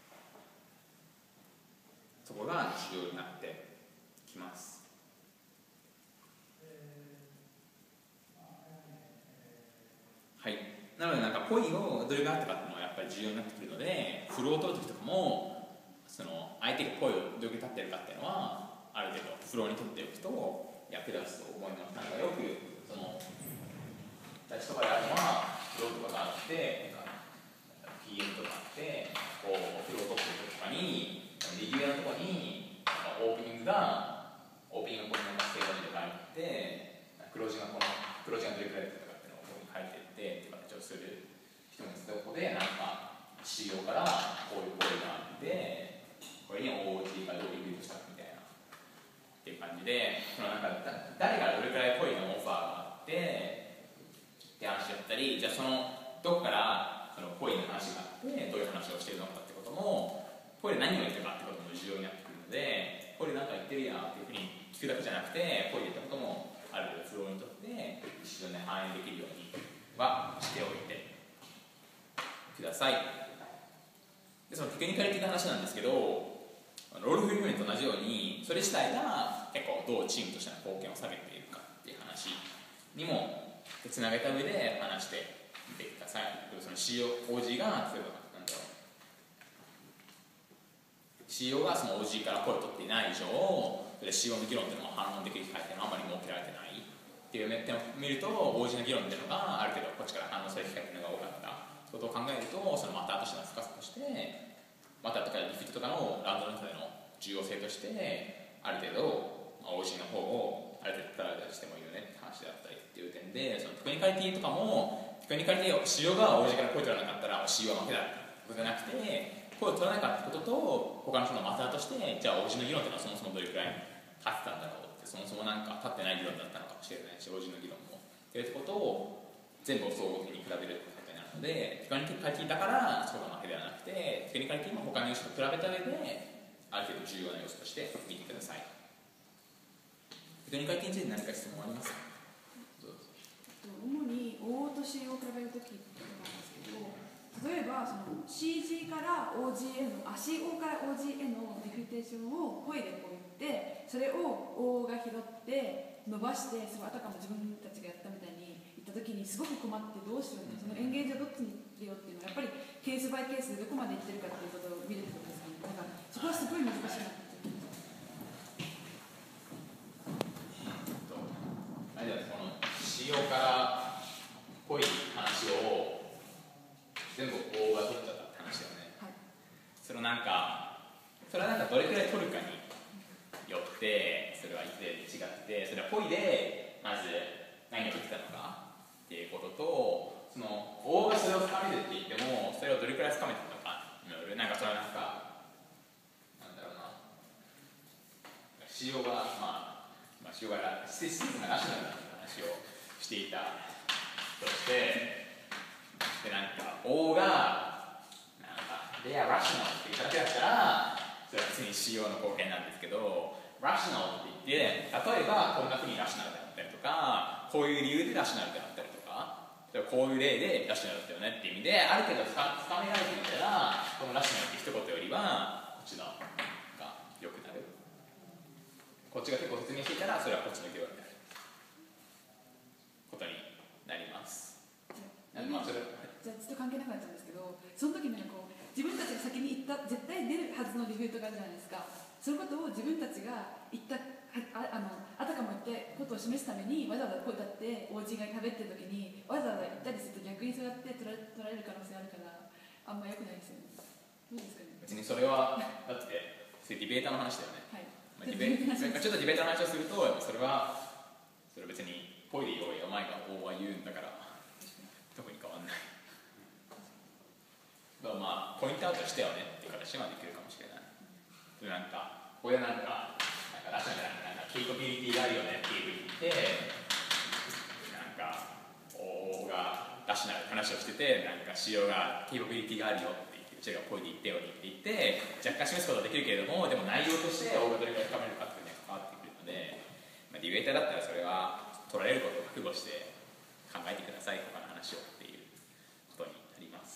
S4: そこが重要になってきます。はい、なのでなんかポイをどれがあったかっていうのはやっぱり重要になってくるので、フローを取るときとかもその相手がポイをどれだけ立ってるかっていうのはある程度フローに取っておくと役立つと思います。なんかよくその立ちとかであるのはフローとかがあって PM とかあってこうフローを取ってるときとかにリビューのところにオープニングがここになんかステージで書いてクロージングがどれくらいだったかっていうのをここに書いてってって形をする人もいます。ここでなんか CEO からこういう声があってこれに OG がどうリビューしたみたいなっていう感じで、そのなんか誰がどれくらい声のオファーがあってって話だったり、じゃあそのどこからその声の話があってどういう話をしているのかってことも、声で何を言ってるかってことも重要になってくるので、声で何か言ってるやんっていうふうに聞くだけじゃなくて声で言ったこともある程度フローにとって一緒に反映できるようにはしておいてください。でそのテクニカリティの話なんですけど、ロールフルメントと同じようにそれ自体が結構どうチームとしての貢献を下げているかっていう話にもつなげた上で話してみてください。その OG が例えばなんだろう CEO がその OG から声を取っていない以上、CEO の議論というのは反論できる機会っていうのはあまり設けられてないっていう点を見ると OG の議論っていうのがある程度こっちから反応する機会っていうのが多かったことを考えると、そのマターとしての深さとしてマターとかリフィットとかのラウンドの中での重要性としてある程度 OG の方をある程度プライドしてもいいよねって話であったりっていう点で、そのテクニカリティとかもテクニカリティを CEO が OG から声を取らなかったら CEO は負けだってことじゃなくて、声を取らなかったことと他の人のマターとしてじゃあ OG の議論っていうのはそもそもどれくらい立ってたんだろうって、そもそもなんか立ってない議論だったのかもしれないし OG の議論もっていうことを全部を総合的に比べるってことになるので、テクニカリティだからそこが負けではなくてテクニカリティも他の要素と比べた上である程度重要な要素として見てください。テクニカリティについて何か質問ありますか？
S6: 主に O と C を比べるときなんですけど、例えばその CG から OG へのCO から OG へのリフィテーションを声でこう言ってそれを O が拾って伸ばして、そのあたかも自分たちがやったみたいに言ったときにすごく困ってどうしようって、そのエンゲージはどっちに入れようっていうのはやっぱりケースバイケースでどこまでいってるかっていうことを見るってことですかね。なんかそこはすごい難しいなって。
S4: この CEO から濃い話を全部大が取っちゃったって話だよね、はい、それはなんかどれくらい取るかによってそれは一例で違って、それはポイでまず何を取ってたのかっていうことと、その大がそれを深めるって言ってもそれをどれくらい深めてたのかによる、なんかそれはなんだろうな、CEO がCEO が施設がラショナルな話をしていたとして、でなんか O がなんか They are rational って言っただけだったらそれは普通に CEO の貢献なんですけど、rational って言って例えばこんなふうにラシナルであったりとかこういう理由でラシナルであったりとかこういう例でラシナルだったよねっていう意味である程度深められてみたらこのラシナルって一言よりはこっちのが良くなる、こっちが結構説明していたらそれはこっちの議論になることになります。
S6: じゃあちょっと関係なくなっちゃうんですけど、その時なんかこう自分たちが先に言った絶対出るはずのリビューとかあるじゃないですか。そういうことを自分たちが言ったあたかも言ったことを示すためにわざわざ声立って OG が喋ってる時にわざわざ言ったりすると逆にそうやって取られる可能性あるからあんま良くないですよね。 どうですかね。
S4: 別にそれはだってそれディベーターの話だよね。
S6: はい。
S4: まあ、ちょっとディベーターの話をするとそれは別にポイでよいお前がおは言うんだから特に変わんない。まあポイントアウトしてよねっていう形はできるかもしれない。なんかこれなんかラシャなんかケイパビリティがあるよねっていうふうに言ってなんかおがラシナル話をしててなんか仕様がケイパビリティがあるよって言ってうちらがポイで言ってよって言って若干示すことはできるけれどもでも内容としておがどれくらい深めるかっていうのが関わってくるので、まあ、ディベーターだったらそれは取られることを覚悟して考えてください他の話をっていうことになります。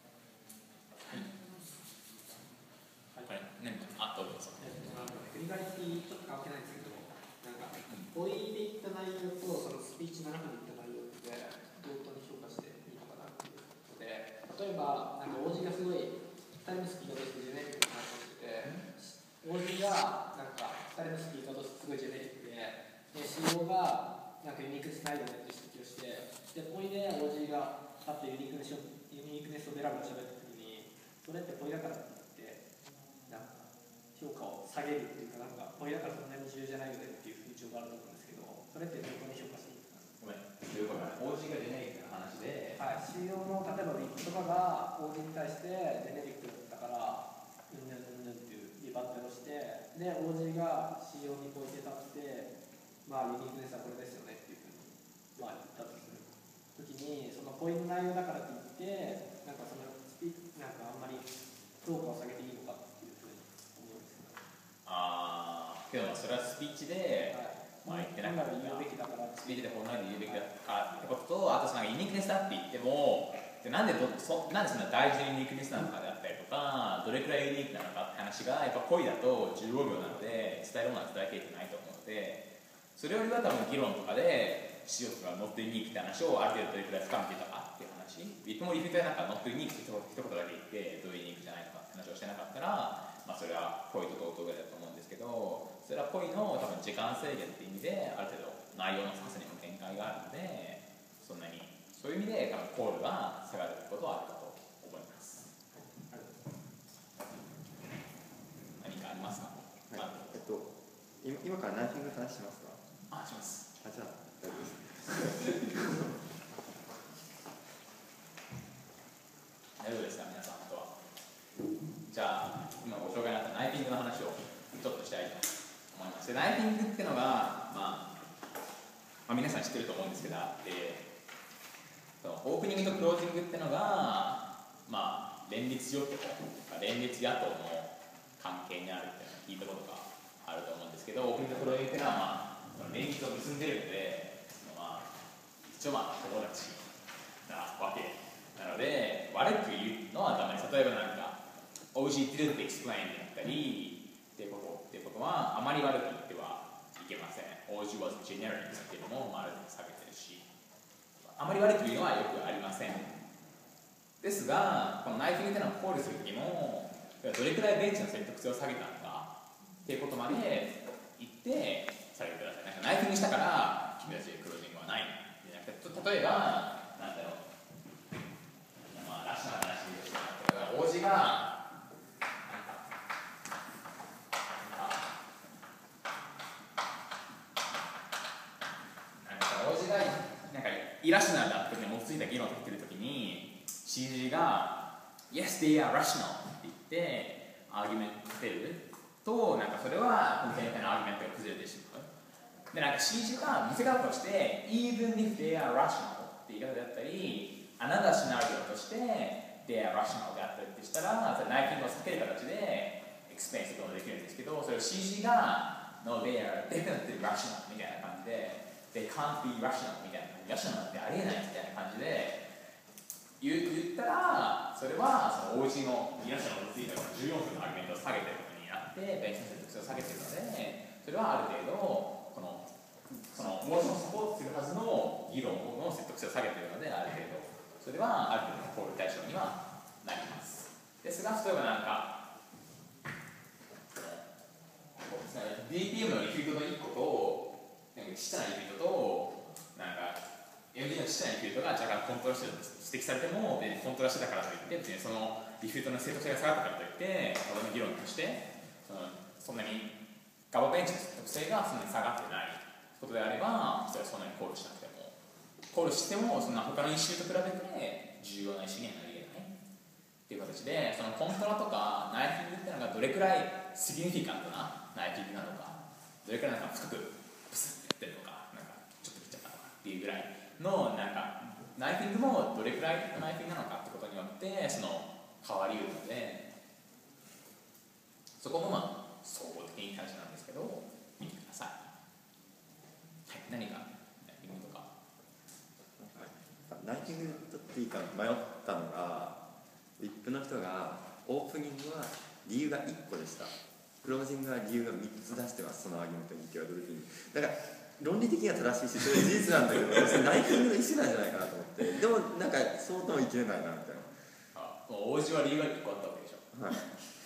S4: どうぞ。
S7: 振り返りちょっと関係ないんですけど、なんか、ポイで言った内容とそのスピーチの中で言った内容ってどういうことに評価していいのかなっていうことで、例えば、なんか OG がすごい2人のスピーカーとしてジェネリックな話をしてて、OG がなんか2人のスピーカーとしてすごいジェネリックで、CO がなんかユニークネスないよねって指摘をして、で、ポイで OG があってユニークネスをベラベラ喋ったときに、それってポイだからって言って、なんか評価を下げるっていうか、なんかポイだからそんなに重要じゃないよねっていう風潮があると思うんですけど、それってどこに評価していいですか？
S4: ごめん、ということは OG がジェネリックな話で、
S7: はい、CEO の例えばビッグとかが OG に対してジェネリックだったからうんぬんうんぬんっていうリバットをして、で OG が CEO にこう言って立ってまあユニークネスはこれですよねっていうふうにまあ言ったとするときに、そのポイント内容だからって言ってなんかそのなんかあんまり評価を下げていいのかっていうふうに思うんですけど。
S4: けどそれはスピーチで、
S7: はい、
S4: まあ言ってなかった
S7: 言うべきだから
S4: スピーチで本来で言うべきだからってことと、あとそのユニークネスだって言ってもなんでそんな大事なユニークネスなのかであったりとかどれくらいユニークなのかって話がやっぱポイだと15秒なので伝えるものは伝えきれてないと思うので、それよりは多分議論とかで視力がノットユニークって話をある程度どれくらい深めていたかっていう話、いつもリフィートでなんかノットユニークって一言だけ言ってどういうユニークじゃないのかって話をしてなかったら、まあ、それはポイと同等ぐらいだと思うんですけど、それはポイの多分時間制限っていう意味である程度内容の深さにも限界があるので、そんなにそういう意味で多分コールが下がることはあるかと思います。何かありますか？
S8: はい、今からナイフィング話しますか？
S4: します。
S8: じゃあ大丈夫です。
S4: 大丈夫ですか皆さん。あとはじゃあ今ご紹介になったナイフィングの話をちょっとしたいと思います。でナイフィングっていうのが、皆さん知ってると思うんですけどあって、オープニングとクロージングっていうのが、連立与党連立野党の関係にあるっていうのを聞いたことがあると思うんですけど、オープニングとクロージングっていうのは、連立を結んでるので、一応友達なわけなので、悪く言うのはたまに、例えばなんか OG didn't explain だったりっていうことはあまり悪く言ってはいけません。 OG was generic っていうのもある程度下げてるし、あまり悪く言うのはよくありません。ですがこのナイフィングっていうのはコールするときもどれくらいベンチの説得性を下げたのかっていうことまで言って下げてください。なんかナイフィングしたから君たちクロージングはないじゃなくて、例えばなんだろう、ラッシュな話でしたが、OGがイラシナルなことに基づいた議論を取っているときに CG が Yes, they are rational って言ってアーギュメント立てると、なんかそれはこの全体のアーギュメントが崩れてしまう。で、なんか CG が見せ方として Even if they are rational って言い方であったり Another scenario として They are rational であったりってしたら、それナイフィングを避ける形でエクスペンすることができるんですけど、それを CG が No, they are definitely rational みたいな感じでThey can't be rational みたいな、ラショナルってありえないみたいな感じで言ったら、それはその OG のイラショナルについては14分のアーギュメントを下げてることになって、ベンチの説得性を下げてるので、それはある程度そのモーションをサポートするはずの議論の説得性を下げてるので、ある程度それはある程度コール対象にはなります。ですが、例えばなんかDPM のリフィートの1個と小さなリフィートとなんか MD のちっちゃなリフィートが若干コントラスト指摘されても、別にコントラストだからといって別にそのリフィートの正確性が下がったからといって他の議論としてそんなにガバベンチの特性がそんなに下がってないことであれば、それはそんなに考慮しなくても、考慮してもそんな他のイシューと比べて重要なイシューにはなり得ないっていう形で、そのコントラとかナイフィングっていうのがどれくらいシグニフィカントなナイフィングなのか、どれくらいなんか深くブスッてやってるのか、なんかちょっと切っちゃったのかっていうぐらいのなんかナイフィングもどれくらいのナイフィングなのかってことによってその変わりうるので、そこもまあ総合的に大事なんですけど見てください。はい、何かナイフィングとか
S8: ナイフィングとっていいか迷ったのが、リップの人がオープニングは理由が1個でした、クロージングは理由が3つ出してます、そのアーギュメントに言われた時に。だから論理的には正しいし、それ事実なんだけど、ナイフィングの一種なんじゃないかなと思って、でもなんかそうとも言い切れないなみたいな。
S4: 王子は理由が1個あったわけでしょ。
S8: はい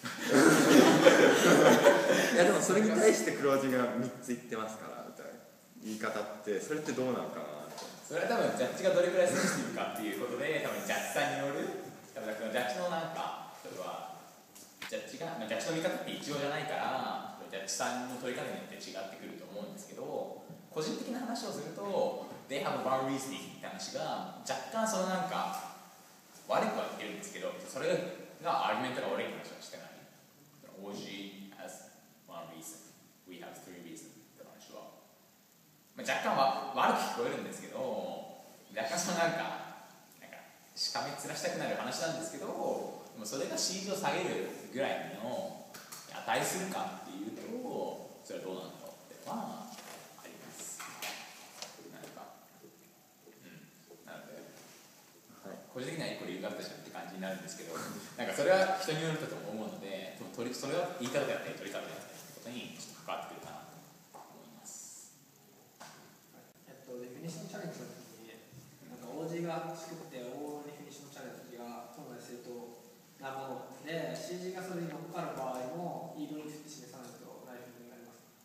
S8: いやでもそれに対してクロージングが3つ言ってますからみたいな言い方って、それってどうなのかなって。
S4: それは多分ジャッジがどれくらいセンシティブかっていうことで、多分ジャッジさんによる多分ジャッジのなんかそれはジャッジが、ジャッジの見方って一応じゃないからジャッジさんの取り方によって違ってくると思うんですけど、個人的な話をすると They have one reasoning って話が若干そのなんか悪くは言ってるんですけど、それがアーギュメントが悪い話はしてない。 OG has one reason We have three reasons って話は、若干は悪く聞こえるんですけど、若干そのなんかしかめっ面したくなる話なんですけど、でもそれがシーズを下げるぐらいの値するかっていうと、それはどうなんだろうっていうのはあります。なんか、なので、個人的には1個理由があったじゃんって感じになるんですけど、なんかそれは人によると思うので、それは言い方であったり取り方であったりということにちょっと関わってくるかなと思います。
S7: デフィニッションチャレンジの時に、なんか OG が作って O のデフィニッションチャレンジが本来正当なもので、CG がそれに乗っかる場合もイーブンイフって示さないとナイフになりますか。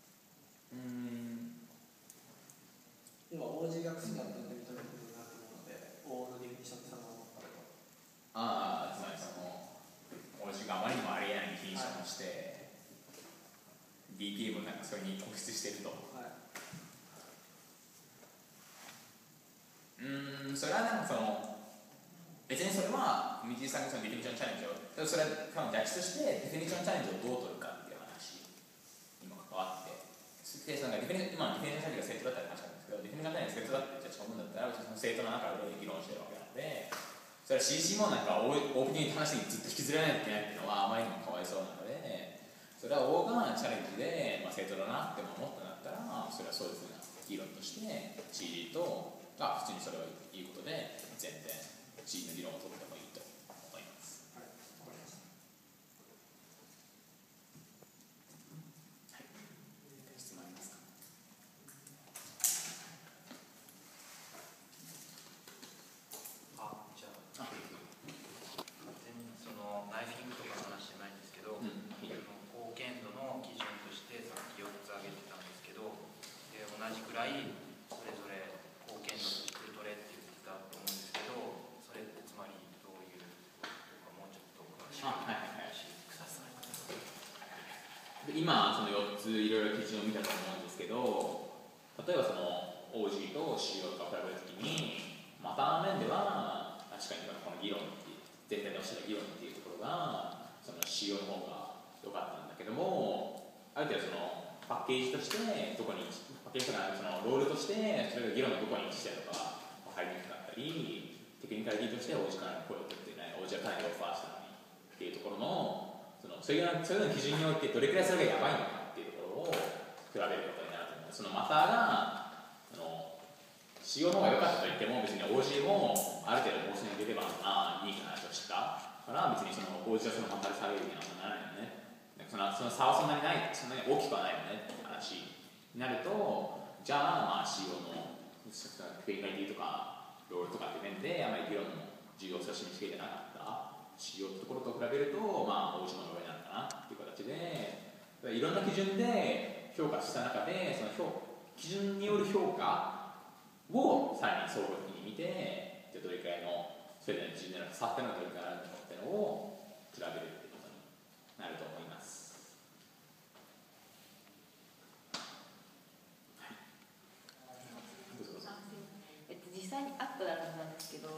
S7: 要は OG がクソだったので認めることになると思うので、O のデフィニッションってそのまま乗っかると。
S4: つまりその OG があまりにもありえないディフィニッションをして、DPM もなんかそれに固執していると。それはなんかその別にそれは道井さんがそのディフィニッションチャレンジを、それは多分ジャッジとしてディフィニッションチャレンジをどう取るかっていう話にも関わって、その今のディフィニッションチャレンジが正当だったり話なんですけど、ディフィニッションチャレンジが正当だってジャッジが思うんだったら、その正当な中で議論してるわけなので、それは CC もなんかオープニングの話にずっと引きずらないといけないっていうのはあまりにもかわいそうなので、それは O がチャレンジで、正当だなって思ったんだったら、それはそういうふうな議論として CD とが普通にそれはいいことで、全然 CD の議論を取ってもいいと思います。はい、わかりました。はい、質問ありますか。
S5: じゃあ全然そのナイフィングとかの話じゃないんですけど、貢献度の基準としてさっき4つ挙げてたんですけど、で同じくらいそれぞれ貢献度として取れって言ってたと思うんですけど、それってつまりどういうとかもうちょっと詳しく教えてください。
S4: 今その4ついろいろ基準を見たと思うんですけど、例えばその OG と CO とか比べるときに、また面では確かにこの議論っていう全体のしての議論っていうところがその CO の方が良かったんだけども、ある程度そのパッケージとしてどこにパッケージとかそのロールとしてそれが議論のどこに位置してるのか入りにくかったり、テクニカル D として OG からの声を取っていない OG はかなりオファーしたのにっていうところのそういうの基準においてどれくらいそれがやばいのかっていうところを比べることになると思う。そのマターがCO の方が良かったと言っても別に OG もある程度防止に出ればいい話をしたから別にその OG はそのマターで下げるにはならないよね。その差はそんなにない、そんなに大きくはないよねって話になると、じゃあCO のクリエイタリティとかロールとかって面であまり議論の重要性を示しきれてなかったCO のところと比べるとOG の方が上なのかなっていう形で、いろんな基準で評価した中でその基準による評価
S1: をさらに総合的に見て、じゃあどれくらいのそれぞれの17の差っていうのがどれくらいあるのかっていうのを調べるっていうことになると思います。
S9: 実際にあったらなんですけど、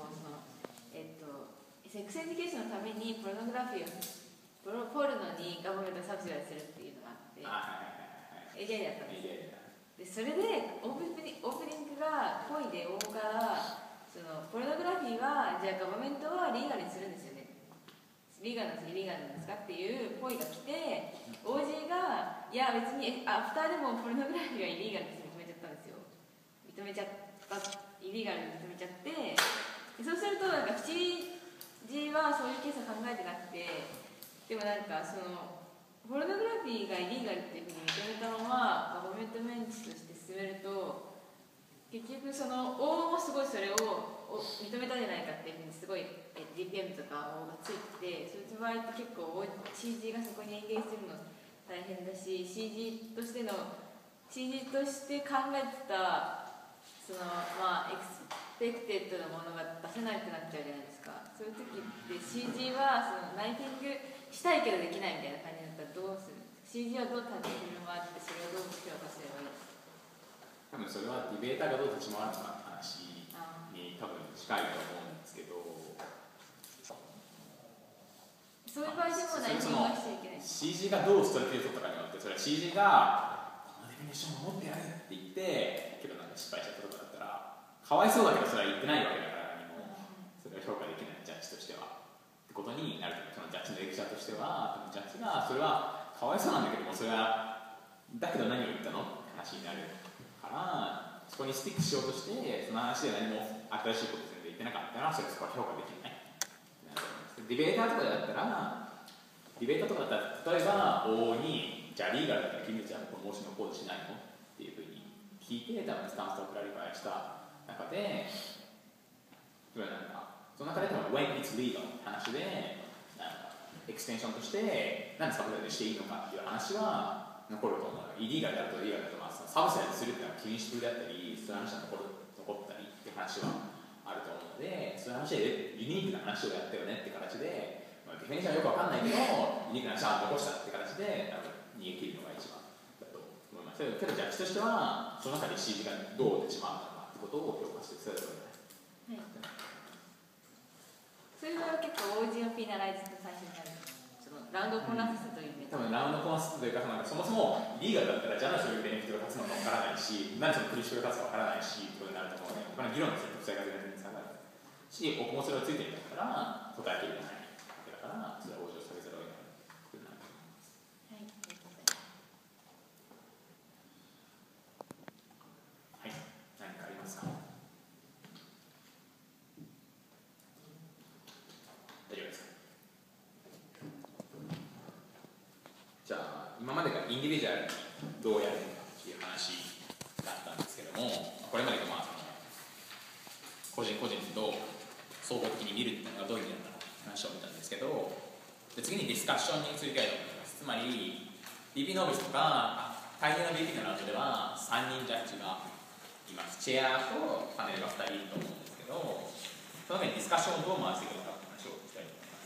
S9: セックスエデュケーションのためにポルノグラフィーをポルノにガバメントサブシダイするっていうのがあって、ADI だったんです。でそれでオープニングが故意で大からそのポルノグラフィーはじゃあガバメントはリーガルにするんですよね。リーガルなんですかイリーガルなんですかっていう声が来て、 OG がいや別にアフターでもポルノグラフィーはイリーガルって認めちゃったんですよ。認めちゃったイリーガルに認めちゃって、そうするとなんか吉次はそういうケースは考えてなくて、でもなんかそのポルノグラフィーがイリーガルっていうふうに認めたままガバメントメンツとして進めると、結局その王もすごいそれを認めたじゃないかっていうふうにすごい DPM とか王がついてて、そういう場合って結構 CG がそこに演芸するの大変だし、 CG として考えてたそのエクスペクテッドなものが出せなくなっちゃうじゃないですか。そういう時って CG はそのナイティングしたいけどできないみたいな感じだったらどうする？ CG はどう立ち振る舞ってそれをどう評価すればいいですか？
S1: 多分それはディベーターがどう立ち回るのかって話に多分近いと思うんですけど、
S9: そういう場合でもナイティングはしちゃいけない。
S1: CG がどうストレートとかによって、それは CG がこのデフィニッションを持ってやるって言ってけどなんか失敗しちゃったとかだったらかわいそうだけど、それは言ってないわけだから何もそれを評価できないジャッジとしてはってことになると思う。そのジャッジのレクチャーとしてはジャッジがそれはかわいそうなんだけども、それはだけど何を言ったのって話になるから、そこにスティックしようとしてその話で何も新しいこと全然言ってなかったらそこは評価できない。ディベーターとかだったら例えば王にじゃあリーガルだったら君たちはこの申しのコードしないのっていうふうに聞いて、多分スタンスをクラリファイした中で、なんかその中で多分 when it's legal って話でなんかエクステンションとして何でサブセットしていいのかっていう話は残ると思う。イリーガルだとリーガルだとサブセットするっていうのは禁止風であったり、そういう話が残ったりっていう話はあると思うので、そういう話でユニークな話をやったよねって形で、ディフェンションはよくわかんないけどユニークな話は残したって形で逃げ切るのが一番だと思います。けどジャッジとしてはその中で CG がどう出てしまうのかってことを評価して伝えると思います。
S9: それは結構 OG のピーナライズと最初になるそのラウンドコーナーセットという意味で、
S1: 多分ラウンドコーナーセットというか、そもそもリーガルだったらじゃあそういうベネフィットが立つのかわからないし、何でそのクリシュが立つかわからないしってことになると思うので、他の議論の積極性が全然下がるし、僕もそれをついてるんだから答えきれないわけだから、それは OG を下げざるを得ないことになると思います。
S9: はい、ありがとうございます。
S1: はい、何かありますか？大丈夫ですか？じゃあ今までがインディビジュアルにどうやるのかっていう話だったんですけども、これまでが個人個人と総合的に見るっていうのがどういう意味なのか話を見たんですけど、で次にディスカッションについてやると思います。つまり BP ノービスとか大変な BP のラウンドでは3人ジャッジがいます。チェアとパネルが2人いると思うんですけど、その上にディスカッションをどう回していくのかって話をしたいと思います。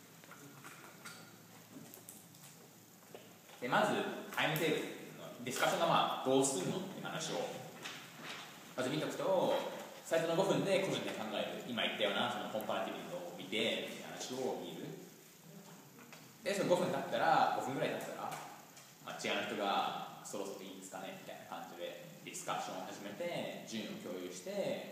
S1: でまずタイムテーブルディスカッションがどうするのっていう話をまず見ておくと、最初の5分で個人で考える、今言ったようなそのコンパラティブを見てっていう話を見る。でその5分経ったら5分ぐらい経ったら、違う人がそろそろいいですかねみたいな感じでディスカッションを始めて順位を共有して、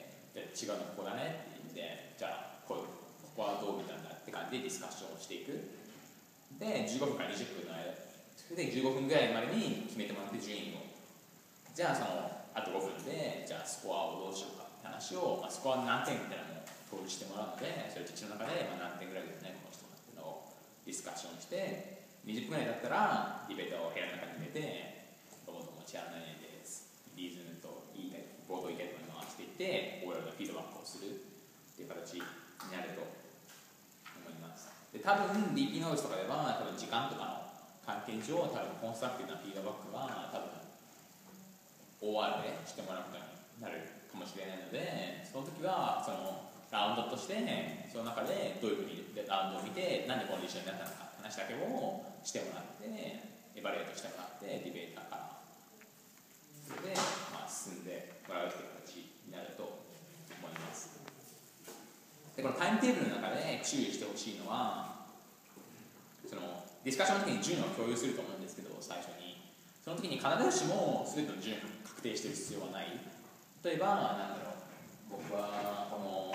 S1: じゃあ違うのここだねって言って、じゃあここはどう見たんだって感じでディスカッションをしていく。で15分から20分の間、それで15分ぐらいまでに決めてもらって順位を、じゃあそのあと5分でじゃあスコアをどうしようかって話を、スコア何点みたいなのを投入してもらうので、それうちの中で何点ぐらいですねこの人がっていうのをディスカッションして、20分ぐらいだったらディベートを部屋の中に入れて、どうもチェア何々です、リズムとボード意見を回していってオーラルのフィードバックをするっていう形になると思います。で多分 DP ノーズとかでは多分時間とかの関係上、多分コンストラクティブなフィードバックは多分 OR でしてもらうことになるか
S4: かもしれないので、その時はそのラウンドとしてその中でどういうふうにラウンドを見てなんでこの一緒になったのかって話だけをしてもらって、エバリエートしてもらって、ディベーターからそれで、進んでもらうという形になると思います。でこのタイムテーブルの中で注意してほしいのは、そのディスカッションの時に順位を共有すると思うんですけど、最初にその時に必ずしも全ての順位を確定している必要はない。例えばなんだろう、僕はこの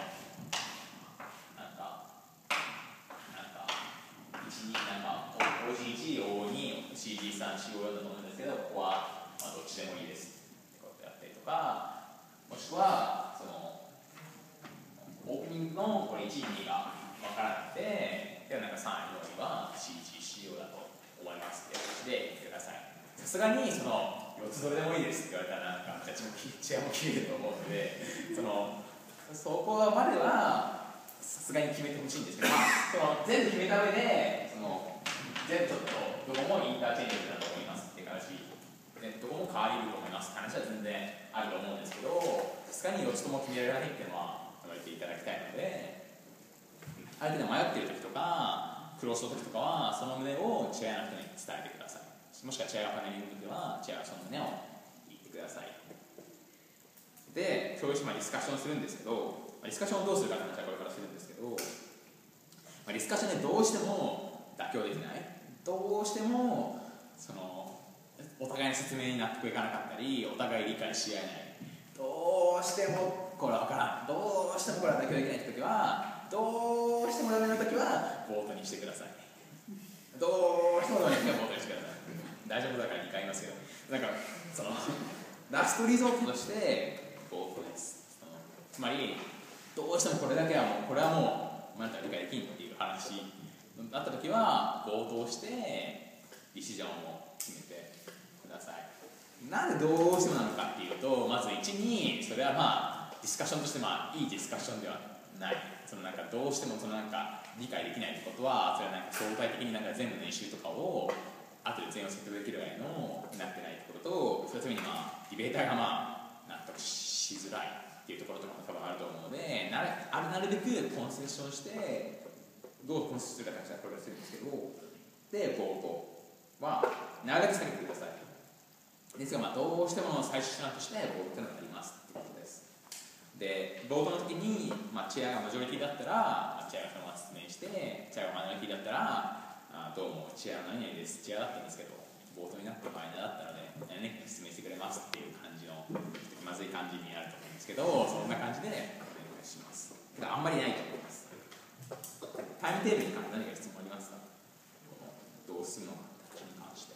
S4: OG1、O2、CG3、CO4 だと思うんですけど、ここはどっちでもいいですってことやったりとか、もしくはそのオープニングのこれ1位、2位が分からなくて、でなんか3位、4位は CG、CO だと思いますって形で言ってください。さすがにその4つどれでもいいですって言われたらなんかチェアも切れると思うので、そこまではさすがに決めてほしいんですけど、その全部決めた上で全部ちょっとどこもインターチェンジだと思いますって感じで、どこも変わりると思いますって話は全然あると思うんですけど、さすがに4つとも決められないっていうのは言われていただきたいので、相手が迷っている時とか苦労する時とかはその旨をチェアの人に伝えてください。もしくはチェアがパネルにいる時はチェアがその旨を言ってください。で共有してディスカッションするんですけど、ディスカッションをどうするかって話はこれからするんですけど、ディスカッションでどうしても妥協できない、どうしてもそのお互いの説明に納得いかなかったり、お互い理解し合えない、どうしてもこれは分からん、どうしてもこれは妥協できないときは、どうしてもダメなときはボートにしてください。どうしてもダメなときはボートにしてください。大丈夫だから2回言いますけど、なんかそのラストリゾートとしてボートです。つまりどうしてもこれだけはもうこれはもうあなたは理解できんっていう話になったときはボートをしてディシジョンを決めてください。なんでどうしてもなのかっていうと、まず1にそれはディスカッションとしていいディスカッションではない。そのなんかどうしてもそのなんか理解できないってことは、それはなんか相対的になんか全部の練習とかを後で全員を説得できるぐらいのになってないってことと、そのためにディベーターが納得しづらいっていうところとかも多分あると思うので、なるべくコンセッションしてどうコンセッションするかってこれをするんですけど、でボートはなるべく避けてください。ですがどうしても最終手段としてボートというのがありますってことです。でボートの時に、チェアがマジョリティだったらチェアがそのまま説明して、チェアがマジョリティだったらどうもチェア何々です、チェアだったんですけどボートになってファイナルだったので何々説明してくれますっていう感じのまずい感じになると思うんですけど、そんな感じでお願いします。ただあんまりないと思います。タイムテーブルに関して何か質問ありますか？どうするのかに関して。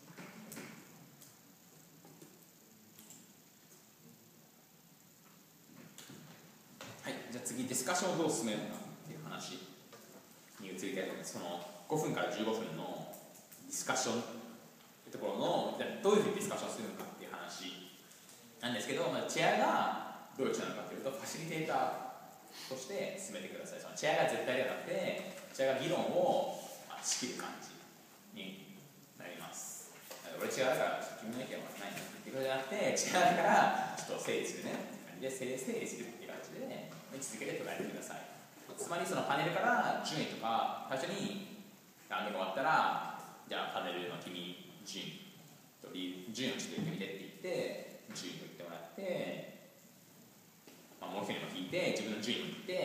S4: はい、じゃあ次ディスカッションをどう進めるのかっていう話に移りたいと思います。その5分から15分のディスカッションってところのどういうふうにディスカッションするのかっていう話なんですけど、チェアがどういう人なのかというと、ファシリテーターとして進めてください。そのチェアが絶対ではなくて、チェアが議論を仕切る感じになります。俺チェアだから君の意見はないのっていうことじゃなくて、チェアだからちょっと整理するねって感じで整理するっていう感じで位置づけて捉えてください。つまりそのパネルから順位とか、最初にラウンドが終わったら、じゃあパネルの君順位をちょっと言ってみてって言って順位を言ってもらって、もう一人も聞いて自分の順位を言って、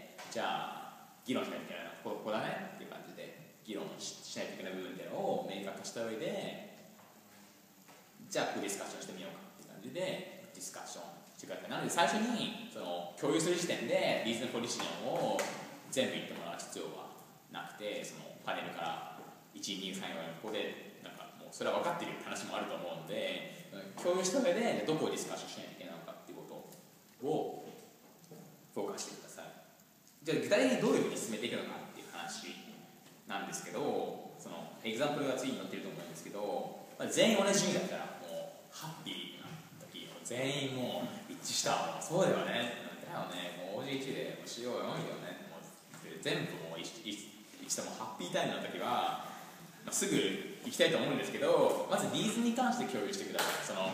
S4: じゃあ議論しないといけないな、ここだねっていう感じで議論しないといけない部分っていうのを明確化した上で、じゃあディスカッションしてみようかっていう感じでディスカッションしてください。なので最初にその共有する時点でリーズンフォーディシジョンを全部言ってもらう必要はなくて、そのパネルから1位、2位、3位はここでなんかもうそれは分かっているって話もあると思うので、共有した上でどこをディスカッションしないといけないのかっていうことをフォーカスしてください。じゃあ具体的にどういうふうに進めていくのかっていう話なんですけど、そのエグザンプルが次に載ってると思うんですけど、全員同じ順位だったらもうハッピーな時、全員もう一致した、そうだよね、だよね、もう OG1 でしようよ、いいよね、もう全部もう一致してもハッピータイムの時は、すぐ行きたいと思うんですけど、まずリーズに関して共有してください。その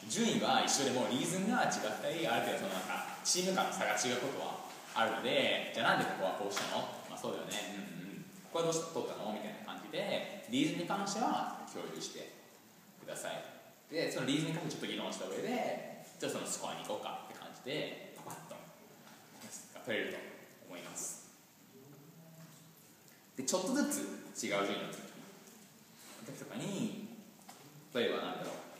S4: 順位が一緒でもリーズンが違ったり、ある程度そのなんかチーム間の差が違うことはあるので、じゃあなんでここはこうしたの、まあ、そうだよね、ここはどうして取ったのみたいな感じでリーズンに関しては共有してください。でそのリーズンに関してちょっと議論した上で、じゃあそのスコアに行こうかって感じでパパッと取れると思います。でちょっとずつ違う順位の時とかに、例えばなんだろう、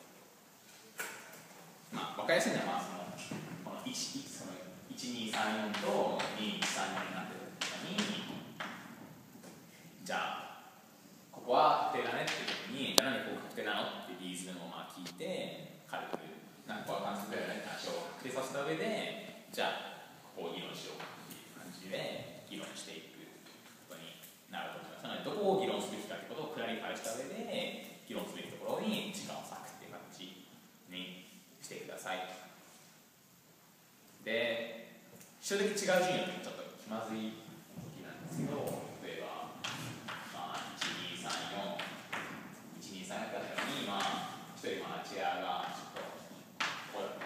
S4: まあ分かりやすいのは、まあ、この1234と2134になってる時に、じゃあここは確定だねっていう時に、じゃあなんでここ確定なのってリーズンをまあ聞いて、軽くなんかここは関数だよねって話を確定させた上で、じゃあここを議論しようっていう感じで議論していくことになると思います。なのでどこを議論すべきかということをクラリファイした上で、議論すべきところに時間を割くっていう形にしてください。で、一緒的違う順位の時ちょっと気まずい時なんですけど、例えば、まあ、1234だったのに、まあ、一人チェアがちょっとこうだった、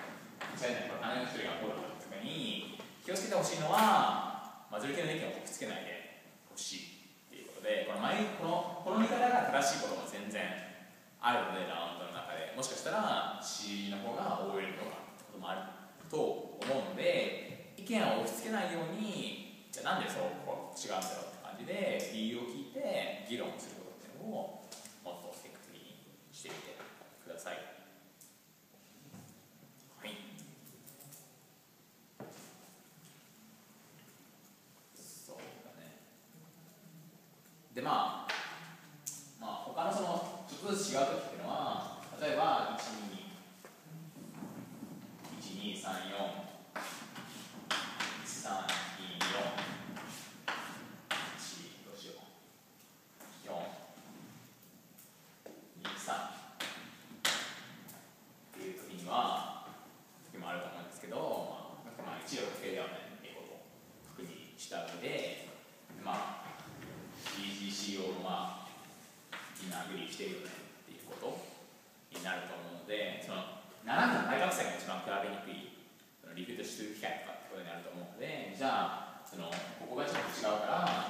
S4: チェアの一人がこうだった時に気をつけてほしいのは、マジョリティの意見をくっつけないでほしいっていうことで、この見方が正しいことも全然あるので、ラウンドの中でもしかしたら C の方が多いのかってこともあると思うので、意見を押し付けないように、じゃあなんでそうこう違うんだろうって感じで理由を聞いて議論することっていうのをもっと積極的にしてみてください。はい。そうだね。でまあ他のそのちょっとずつ違う時っていうのは、例えば1234 1324 1どうしよう423っていう時には時もあると思うんですけど、まあ一応確定ではないっていうことを確認した上で、まあ BGCO のみんなアグリーしてるよねっていうことになると思うので、その7分の大学生が一番比べにくいリピートする機会とかってことになると思うので、じゃあここがちょっと違うから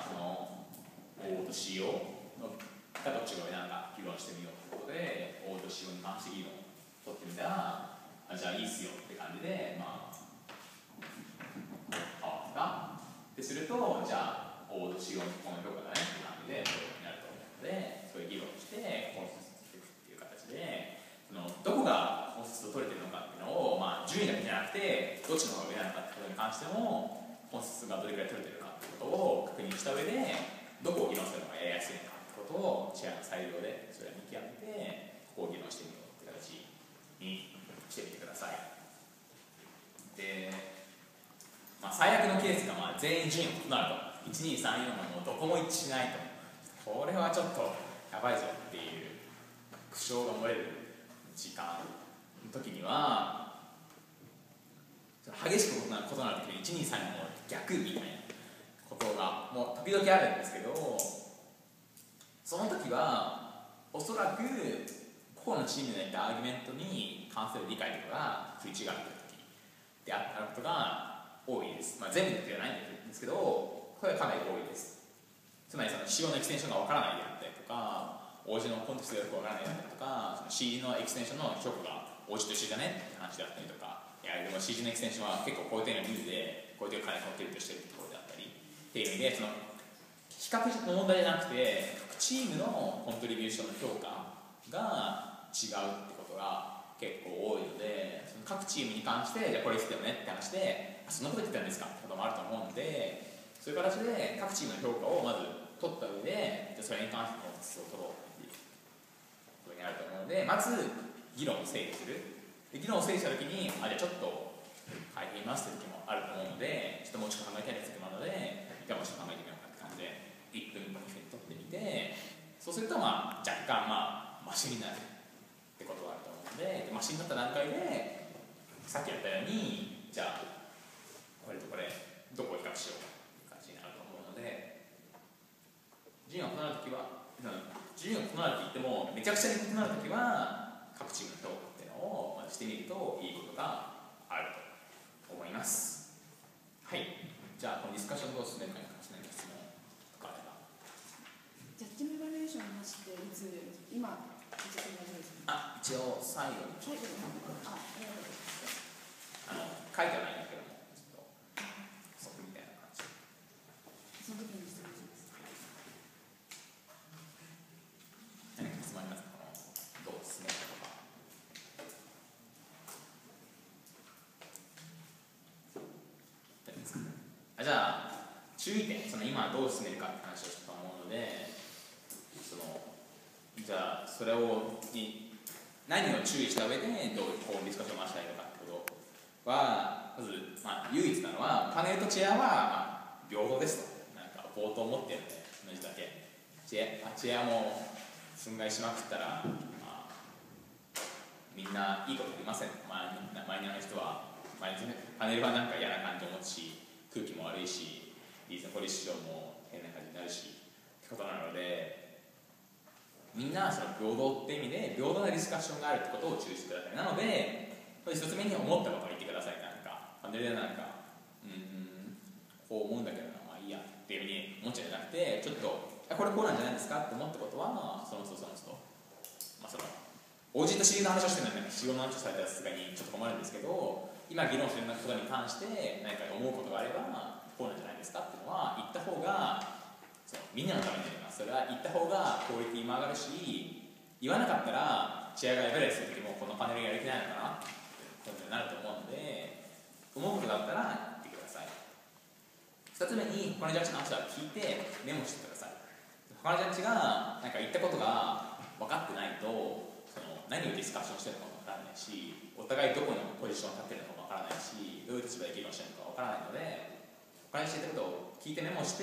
S4: 、O と CO のがどっちが上なのか議論してみようということで、O と CO に関して議論を取ってみたら、じゃあいいっすよって感じで、まあ変わったってすると、じゃあ O と CO のこの評価だねって感じでそういうことになると思うので、そういう議論をしてコンセンサスしていくっていう形で、どこがコンセンサスを取れてるのかっていうのを、まあ、順位だけじゃなくてどっちの方が上なのかってことに関しても、コンセンサスがどれくらい取れてるかってことを確認した上で、どこを議論するのがやりやすいのかってことをチェアの裁量でそれを見極めて、ここを議論してみようって形にしてみてください。で、まあ、最悪のケースが全員順位が異なると、1234がもうどこも一致しないと、これはちょっとやばいぞっていう苦笑が漏れる時間の時には、激しく異なる時に123の逆みたいなことがもう時々あるんですけど、その時はおそらく個々のチームでやったアーギュメントに関する理解とかが食い違っている時であったことが多いです。全部ではないんですけど、これはかなり多いです。つまり仕様のエクステンションがわからないであったりとか、OG のコンテクストがよくわからないであったりとか、CD のエクステンションの評価が OG と一緒だねって話であったりとか、いやでも CD のエクステンションは結構こういう点がルールでこういう点を金を取ってるとしてるところであったりっていう意味で、比較の問題じゃなくて各チームのコントリビューションの評価が違うってことが結構多いので、各チームに関してじゃあこれ言ってたよねって話で、そんなこと言ってたんですかってこともあると思うので、そういう形で各チームの評価をまず取った上で、それに関してのコンテンツを取ろうっていうことになると思うので、まず議論を整理する。で議論を整理したときに、じゃあちょっと変えてみますっていう時もあると思うので、ちょっともうちょっと考えたい時もあるので、じゃあもうちょっと考えてみようかって感じで1分2分取ってみて、そうすると若干マシになるってことがあると思うので、マシになった段階でさっきやったように、じゃあこれとこれどこを比較しようかっていう感じになると思うので、順位が異なるときは、順位が異なると言ってもめちゃくちゃに異なるときは各チームの評価っていうのをまずしてみるといいことがあると思います。はい、じゃあこのディスカッションどう進めるかに関しての質問とかあれば。
S6: ジャッジメントバリエーションなしっていつ今大丈夫ですか？
S4: 一応最後に
S6: 最後にありがとうございます。
S4: 書いてはないんだけどもちょっと補足みたいな感じ。
S6: その時に質問します。
S4: 何か質問ありますか？どう進めるかとか。じゃあ注意点、その今どう進めるかって話をしたと思うので、じゃあそれを何を注意した上でどうこうディスカッションを回したいのかってことは、まず、唯一なのはパネルとチェアは、平等ですと。なんか冒頭持ってるんで同じだけチェアも寸外しまくったら、みんないいことできません。マイナーの人はパネルはなんか嫌な感じを持つし、空気も悪いし、リーズンフォリションも変な感じになるしってことなので、みんなその平等って意味で平等なディスカッションがあるってことを注意してください。なので、これ一つ目に思ったことを言ってください。なんかパネルでなんかこう思うんだけどな、まあいいやっていうふうに思っちゃうんじゃなくて、ちょっとこれこうなんじゃないですかって思ったことはその人OG と CD の話をしてるのに仕事の話をされたらさすがにちょっと困るんですけど、今議論するようなことに関して何か思うことがあればこうなんじゃないですかっていうのは言った方がみんなのためになります。それは言った方がクオリティも上がるし、言わなかったらチェアがエベレスする時もこのパネルやる気ないのかなってことになると思うので、思うことがあったら言ってください。2つ目に他のジャッジの話は聞いてメモしてください。他のジャッジがなんか言ったことが分かってないと何をディスカッションしてるのか分からないし、お互いどこのポジションを立ってるのか分からないし、どういう立場で議論してるのか分からないので、他にしてることを聞いてメモして、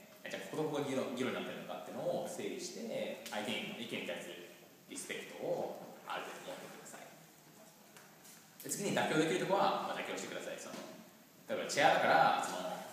S4: じゃあここが議論になってるのかっていうのを整理して、相手の意見に対するリスペクトをある程度持ってください。で次に妥協できるところは、妥協してください。例えばチェアだから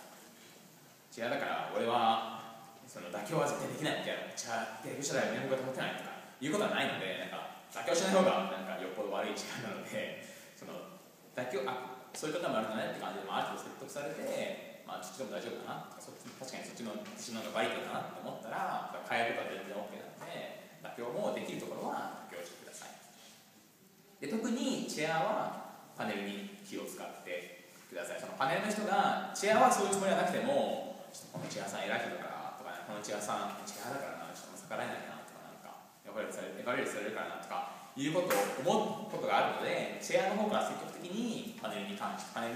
S4: 俺は妥協は絶対できないみたいな、チェアできる人だよね、僕が保てないとかいうことはないので、なんか妥協しない方がなんかよっぽど悪いチェアなので、妥協そういう方もあるんだねって感じで、ある程度説得されて、そっちでも大丈夫かな、確かにそっちの自信の方がバリットかなって思ったら変えることは全然 OK なので、妥協もできるところは妥協してください。で特にチェアはパネルに気を使ってください。そのパネルの人がチェアはそういうつもりはなくても、このチェアさん偉い人だからとか、このチェアさんチェアだからな、ちょっと逆らえないなとか、なんかエバレートされるからなとかいうことを思うことがあるので、チェアの方から積極的にパネルにフ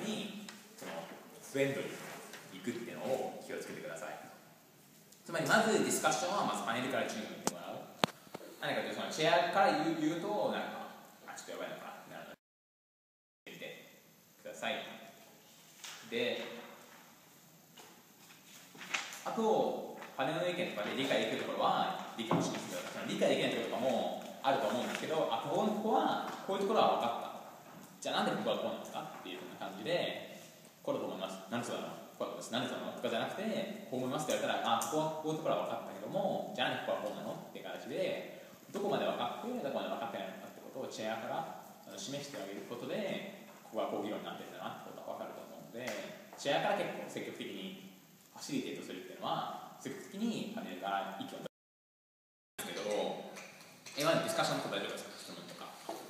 S4: レンドに行くっていうのを気をつけてください。つまりまずディスカッションはまずパネルから順に言ってもらう。何かというとチェアから言うとなんかちょっとやばいのかなって見てください。で、あとパネルの意見とかで理解できるところは理解をしてください。理解できないところとかもあると思うんですけど、こういうところは分かった。じゃあなんでここはこうなんですかっていうふうな感じで、こうだと思います。なんでそうなの？こうだと思います。なんでそうなの？とかじゃなくて、こう思いますって言われたら、こういうところは分かったけども、じゃあなんでここはこうなのっていう形で、どこまで分かって、どこまで分かってないのかってことをチェアから示してあげることで、ここはこう議論になってるんだなってことが分かると思うので、チェアから結構積極的にファシリテートするっていうのは、積極的にパネルから意見を出すんですけど、今のディスカッションのこと大丈夫ですか？質問とか。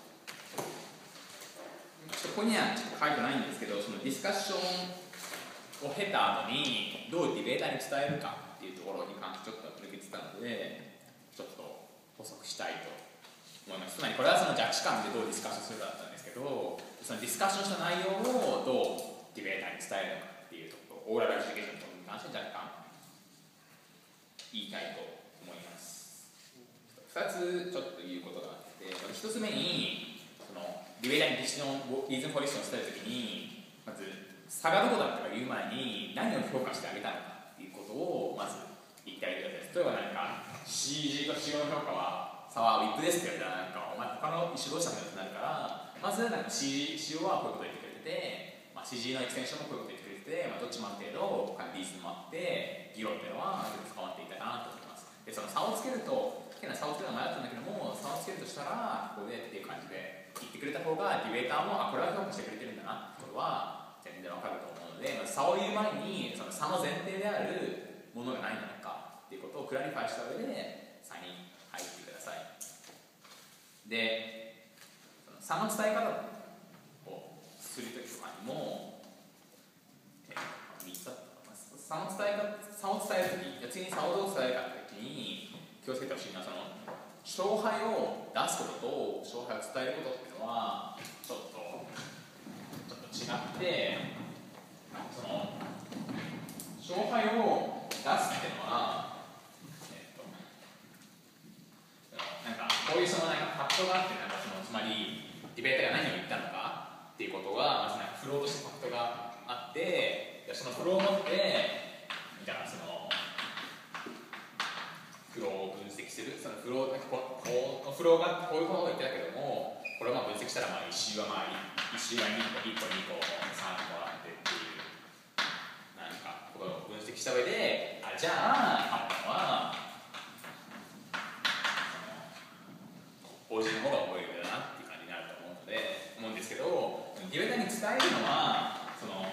S4: ここにはちょっと書いてないんですけど、そのディスカッションを経た後にどうディベーターに伝えるかっていうところに関してちょっと抜けてたので、ちょっと補足したいと思います。つまりこれはそのジャッジ感でどうディスカッションするかだったんですけど、そのディスカッションした内容をどうディベーターに伝えるのかっていうところ、オーラルエデュケーションに関して若干言いたいと思います。2つちょっと言うことがあって、1つ目にそのディベーターにリーズンフォリストを伝えるときに、まず差がどこだったか言う前に何を評価してあげたのかっていうことをまず言ってあげてください。例えばなんか CG と CO の評価は差は WIP ですって言われたら、なんかお前他の一種どうしたんだってなるから、まずなんか CO はこういうこと言ってくれてて、CG のエクステンションもこういうこと言ってくれてて、どっちもある程度他にリーズンもあって議論っていうのは深まっていたかなと思います。でその差をつけると変な差をつけるのは迷ったんだけども、差をつけるとしたらここでっていう感じで言ってくれた方がディベーターもこれは評価してくれてるんだなってことは全然わかると思うので、まず差を言う前にその差の前提であるものが何なのかっていうことをクラリファイした上で差に入ってください。で、差の伝え方をするときとかにも3つあったと思います。差を伝えるとき、次に差をどう伝えるかときに気をつけてほしいのは、その勝敗を出すことと勝敗を伝えることっていうのはちょっと違って、その勝敗を出すっていうのは、なんかこういうそのなんかファクトがあって、なんかそのつまりディベーターが何を言ったのかっていうことがまずなんかフローとしてファクトがあって、そのフローを持ってじゃあそのフローを分析する、そのフローフローがこういうことを言ってたけども、これをまあ分析したらまあ1周は1周が1個2個3個あってっていうなんかことを分析した上で、じゃあ勝ったのはOGの方が覚えるんだなっていう感じになると思うんですけど、ディベーターに伝えるのはその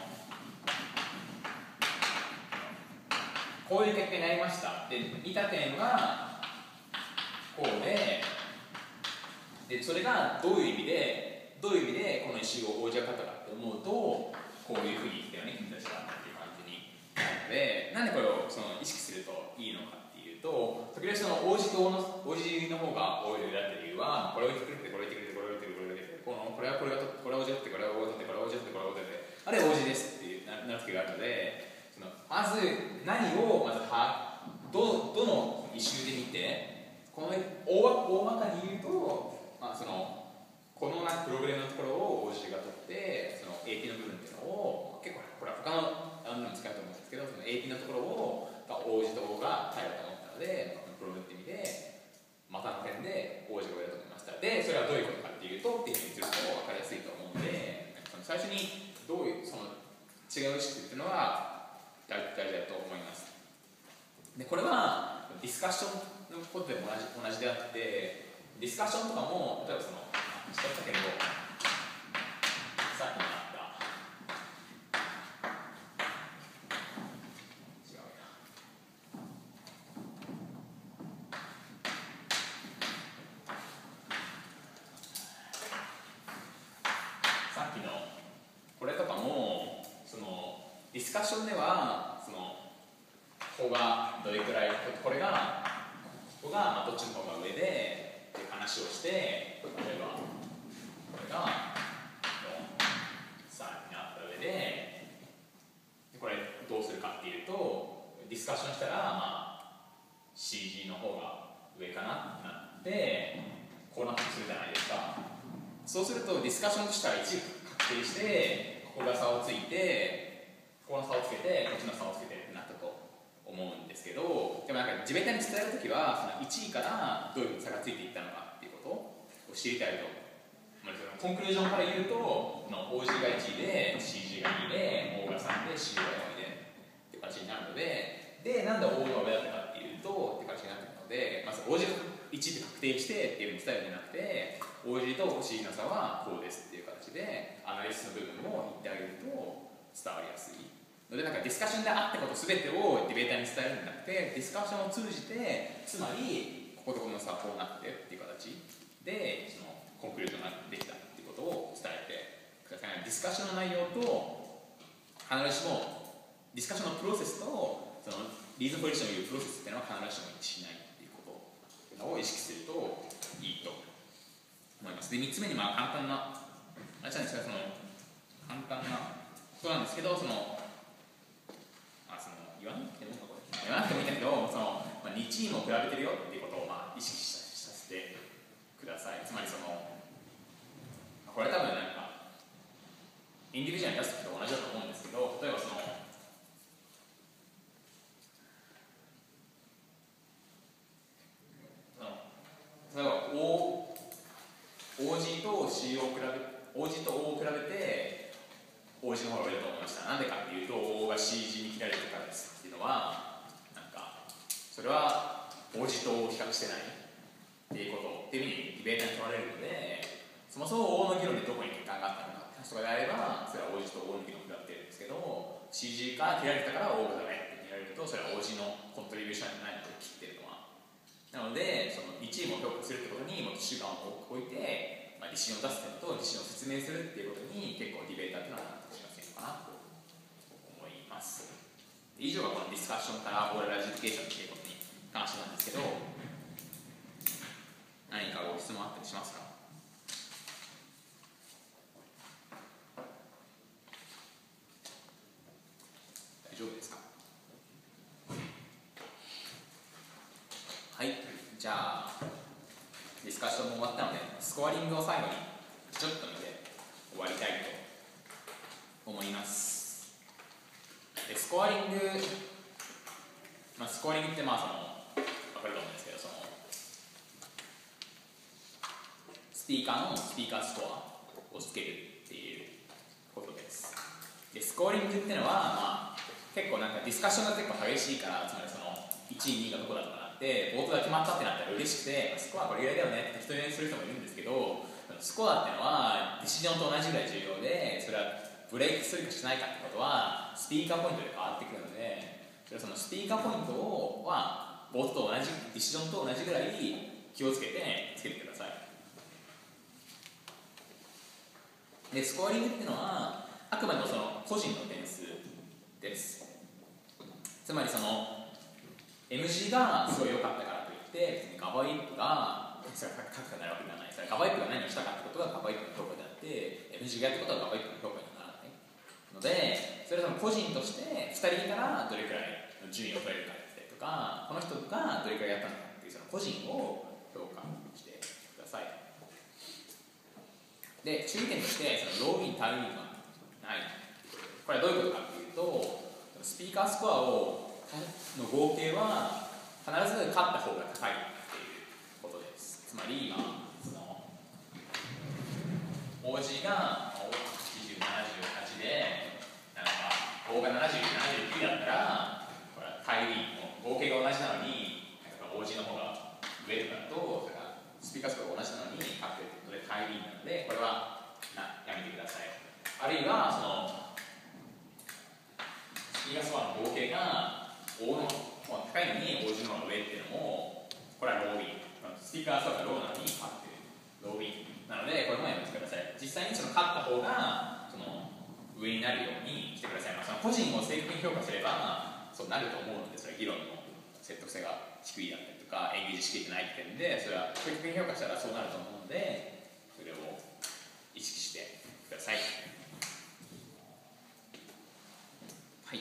S4: こういう結果になりましたで、見た点はこうで、それがどういう意味でこの一周をOGが勝ったかって思うと、こういうふうに言ったよね、君たちはっていう感じになるので、なんでこれをその意識するといいのかっていうと、時々そのOGの方が多いだって理由は、これを言ってくれてこれを言ってくれてこれを言ってくれてこれはこれがこれをOGってこれをOGってこれをOGってこれをOGってあれ OG ですっていうなる時があるので、まず何をどの一周で見て、この大まかに言うと、そのこのプログラムのところを OG が取って、その AP の部分っていうのを結構これは他の使うと思うんですけど、その AP のところをOG と O が耐えると思ったので、プログラムって意味でまたの点で OG が上だと思いました。でそれはどういうことかっていうとっていうふうにすると分かりやすいと思うので、最初にどういうその違う意識っていうのは大事だと思います。でこれはディスカッションのことでも同じであって、ディスカッションとかも例えばそのしたけど、さっきもあった違うな、さっきのこれとかもそのディスカッションではそのここがどれくらい、ここがどっちの方が上でっていう話をして、例えばこれが3になった上で、これどうするかっていうと、ディスカッションしたらCG の方が上かなってなって、こうなってするじゃないですか。そうするとディスカッションとしては一部確定して、ここが差をついて、ここの差をつけて、こっちの差をつけてってなったと思うんですけど、でもなんか地べたに伝えるときは、その1位からどういう差がついていったのかっていうことを知りたいと。コンクルージョンから言うと、OG が1位で CG が2位で O が3で CG が4位でっていう形になるので、なんで O が上だったかっていうとって形になってるので、まず OG が1位で確定してっていうふうに伝えるんじゃなくて、OG と CG の差はこうですっていう形でアナリストの部分も言ってあげると伝わりやすいので、なんかディスカッションであったこと全てをディベーターに伝えるんじゃなくて、ディスカッションを通じて、つまりこことこの差はこうなってっていう形でそのコンクリートができたっていうことを伝えてください。ディスカッションの内容と必ずしもディスカッションのプロセスとそのリーズンポジションを言うプロセスっていうのは必ずしも一致しないっていうことを意識するといいと思います。で3つ目に簡単な簡単なことなんですけど、言わなくてもいいんだけど、2チームを比べてるよっていうことを意識させてください。つまりこれは多分なんかインディビジュアルに出す時と同じだと思うんですけど、例えばOG と C を比べ OG と O を比べて OG の方が上だと思いました。なんでかっていうと O が CG に切られてるからですっていうのは、なんかそれは OG と O を比較してないっていうことっていうふうにディベーターに取られるので、 そもそも O の議論でどこに欠陥があったのかとかであれば、それは OG と O の議論を下ってるんですけど、 CG から切られたから O がダメって言われると、それは OG のコントリビューションじゃないのと切ってるのは。なので、その1位も評価するってことにもっと主眼を置いて、まあ、decision を出すっていうのとdecision を説明するっていうことに結構ディベーターっていうのは納得しやすいのかなと思います。以上がこのディスカッションからオーラルエデュケーションっていうことに関してなんですけど、何かご質問あったりしますか？大丈夫ですか？はい、じゃあディスカッションも終わったので、スコアリングを最後にちょっと見て終わりたいと思います。でスコアリング、スコアリングって分かると思うんですけど、そのスピーカーのスピーカースコアをつけるっていうことです。でスコアリングっていうのは、結構なんかディスカッションが結構激しいから、つまりその1位2位がどこだとかなってボートが決まったってなったら嬉しくて、スコアこれぐらいだよねって適当にする人もいるんですけど、スコアっていうのはディシジョンと同じぐらい重要で、それはブレイクするかしないかってことはスピーカーポイントで変わってくるので、そのスピーカーポイントはボートと同じディシジョンと同じぐらい気をつけてつけてください。でスコアリングっていうのはあくまでもその個人の点数です。つまりその MG がすごい良かったからといって別にガバイップが書くかなるわけではない。ガバイップが何をしたかってことがガバイップの評価であって、 MG がやったことはガバイップの評価にならないので、それは個人として2人いたらどれくらいの順位を取れるかだったりとか、この人がどれくらいやったのかっていうその個人を評価してください。で注意点としてそのローインタイミングがない。これはどういうことかっていうと、スピーカースコアの合計は必ず勝った方が高いっていうことです。つまり今その OG が80、78でなんか O が70、79だったら、これはタイリーの合計が同じなのに OG の方が上とかだと、それがスピーカースコアが同じなのに勝ってるということでタイリーなので、これはやめてください。あるいはそのスピーカースコアの合計が O の高いのに OG の方が上っていうのも、これはローウィン。スピーカースコアがローなのに勝ってるローウィンなので、これもやめてください。実際にその勝った方がその上になるようにしてください。その個人を正確に評価すればそうなると思うので、それは議論の説得性が低いだったりとかエンゲージしきれてないって点で、それは正確に評価したらそうなると思うので、それを意識してください。はい、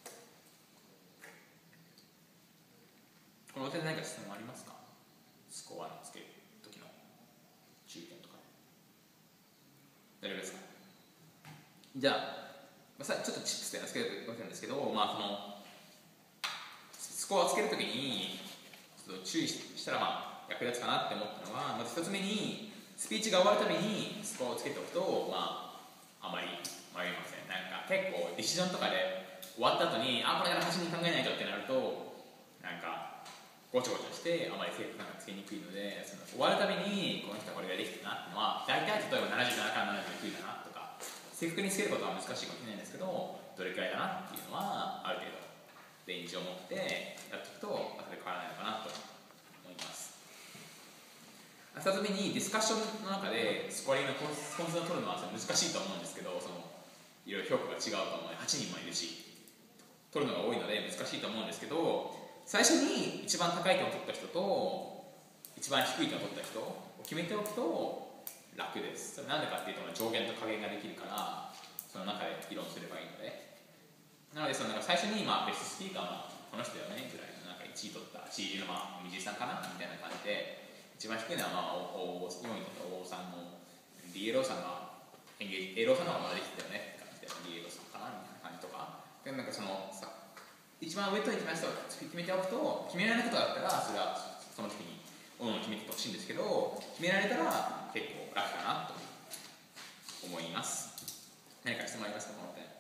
S4: この点で何か質問ありますか？スコアにつけるときの注意点とか。大丈夫ですか？じゃあ、ちょっとチップスでつけるわけなんですけど、そのスコアをつけるときにちょっと注意したら役立つかなって思ったのは、まず1つ目にスピーチが終わるためにスコアをつけておくと、あまり迷いません。なんか結構ディシジョンとかで終わった後にこれから端に考えないとってなると、なんかごちゃごちゃしてあまり正確感がつけにくいので、その終わるたびにこの人はこれができてるなっていうのは、大体例えば77から79だなとか正確につけることは難しいかもしれないんですけど、どれくらいだなっていうのはある程度レンジを持ってやっていくと後で変わらないのかなと思います。2つ目にディスカッションの中でスコアリングのコンセントを取るのは難しいと思うんですけど、そのいろいろ評価が違うと思うので8人もいるし取るのが多いので難しいと思うんですけど、最初に一番高い点を取った人と一番低い点を取った人を決めておくと楽です。それなんでかっていうと上限と下限ができるから、その中で議論すればいいので。なのでなんか最初にベストスピーカーはこの人だよねぐらいの1位取った CG の水井さんかなみたいな感じで、一番低いのは4位取った大さんの DLO さんがALO さんの方がまだできてたよねって感じで DLO さんかなみたいな感じとかで、なんかその一番上と一番下を決めておくと、決められないことだったらそれはその時におのおの決めてほしいんですけど、決められたら結構楽かなと思います。何か質問ありますか？この点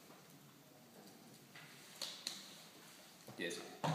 S4: OK ですか？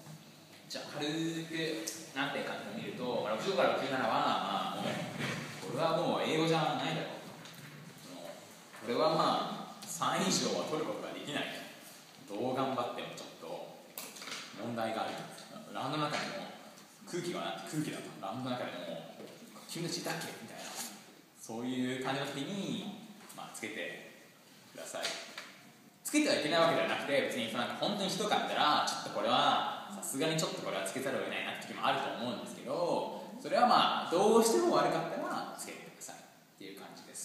S4: じゃあ軽く何点か見ると、65から67はもうれはもう英語じゃないだろう、これはまあ3以上は取ることができない、どう頑張ってもちょっと問題がある。ラウンドの中にも空気だとラウンドの中でも君たちだけみたいな、そういう感じの時に、まあ、つけてください。つけてはいけないわけではなくて、別になんか本当にひどかったらちょっとこれはさすがにちょっとこれはつけざるを得ないなって時もあると思うんですけど、それはまあどうしても悪かったらつけてくださいっていう感じです。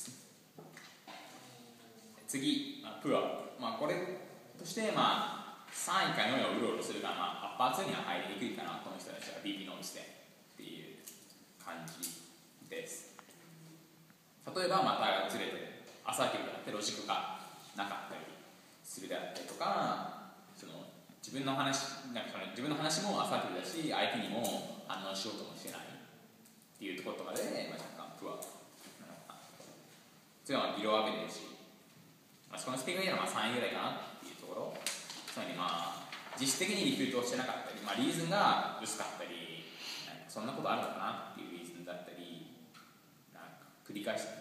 S4: 次、プア、これとして3位か4位をうろうろするから、アッパー2には入りにくいかな、この人たちは BP ノンしてっていう感じです。例えばまたずれてアサーティブだってロジックがなかったりするであったりとか、自分の話もアサーティブだし、相手にも反応しようともしてないっていうところとかで、若干プアなのかな。次はビロアベレージ、そのスピードが3位ぐらいかなっていうところ、つまり実質的にリクルートをしてなかったり、リーズンが薄かったり、そんなことあるのかなっていうリーズンだったり、繰り返し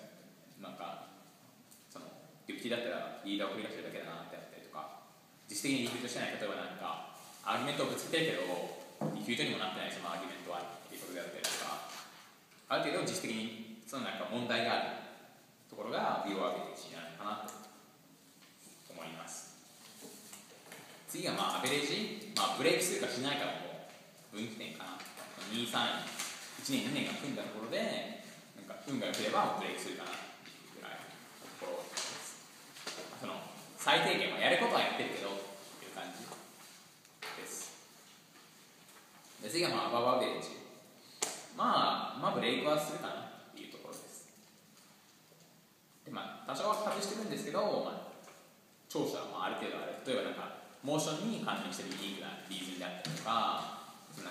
S4: デュプティだったらリーダーを繰り返してるだけだなってあったりとか、実質的にリクルートしてない、例えばアーギュメントをぶつけてるけどリクルートにもなってないそのアーギュメントはっていうことであったりとか、ある程度実質的に問題があるところがビオアベレージになるのかなと思います。次がアベレージ、ブレイクするかしないかの分岐点かな。2、3、1年、2年が組んだところで運が良ければブレイクするかなっていうぐらいのところです。最低限やることはやってるけどっていう感じです。で次がアバベレージ、ブレイクはするかなっていうところです。で多少は外してるんですけど、長所はある程度ある。例えばモーションに関連してるユニークなリーズンであったりとか、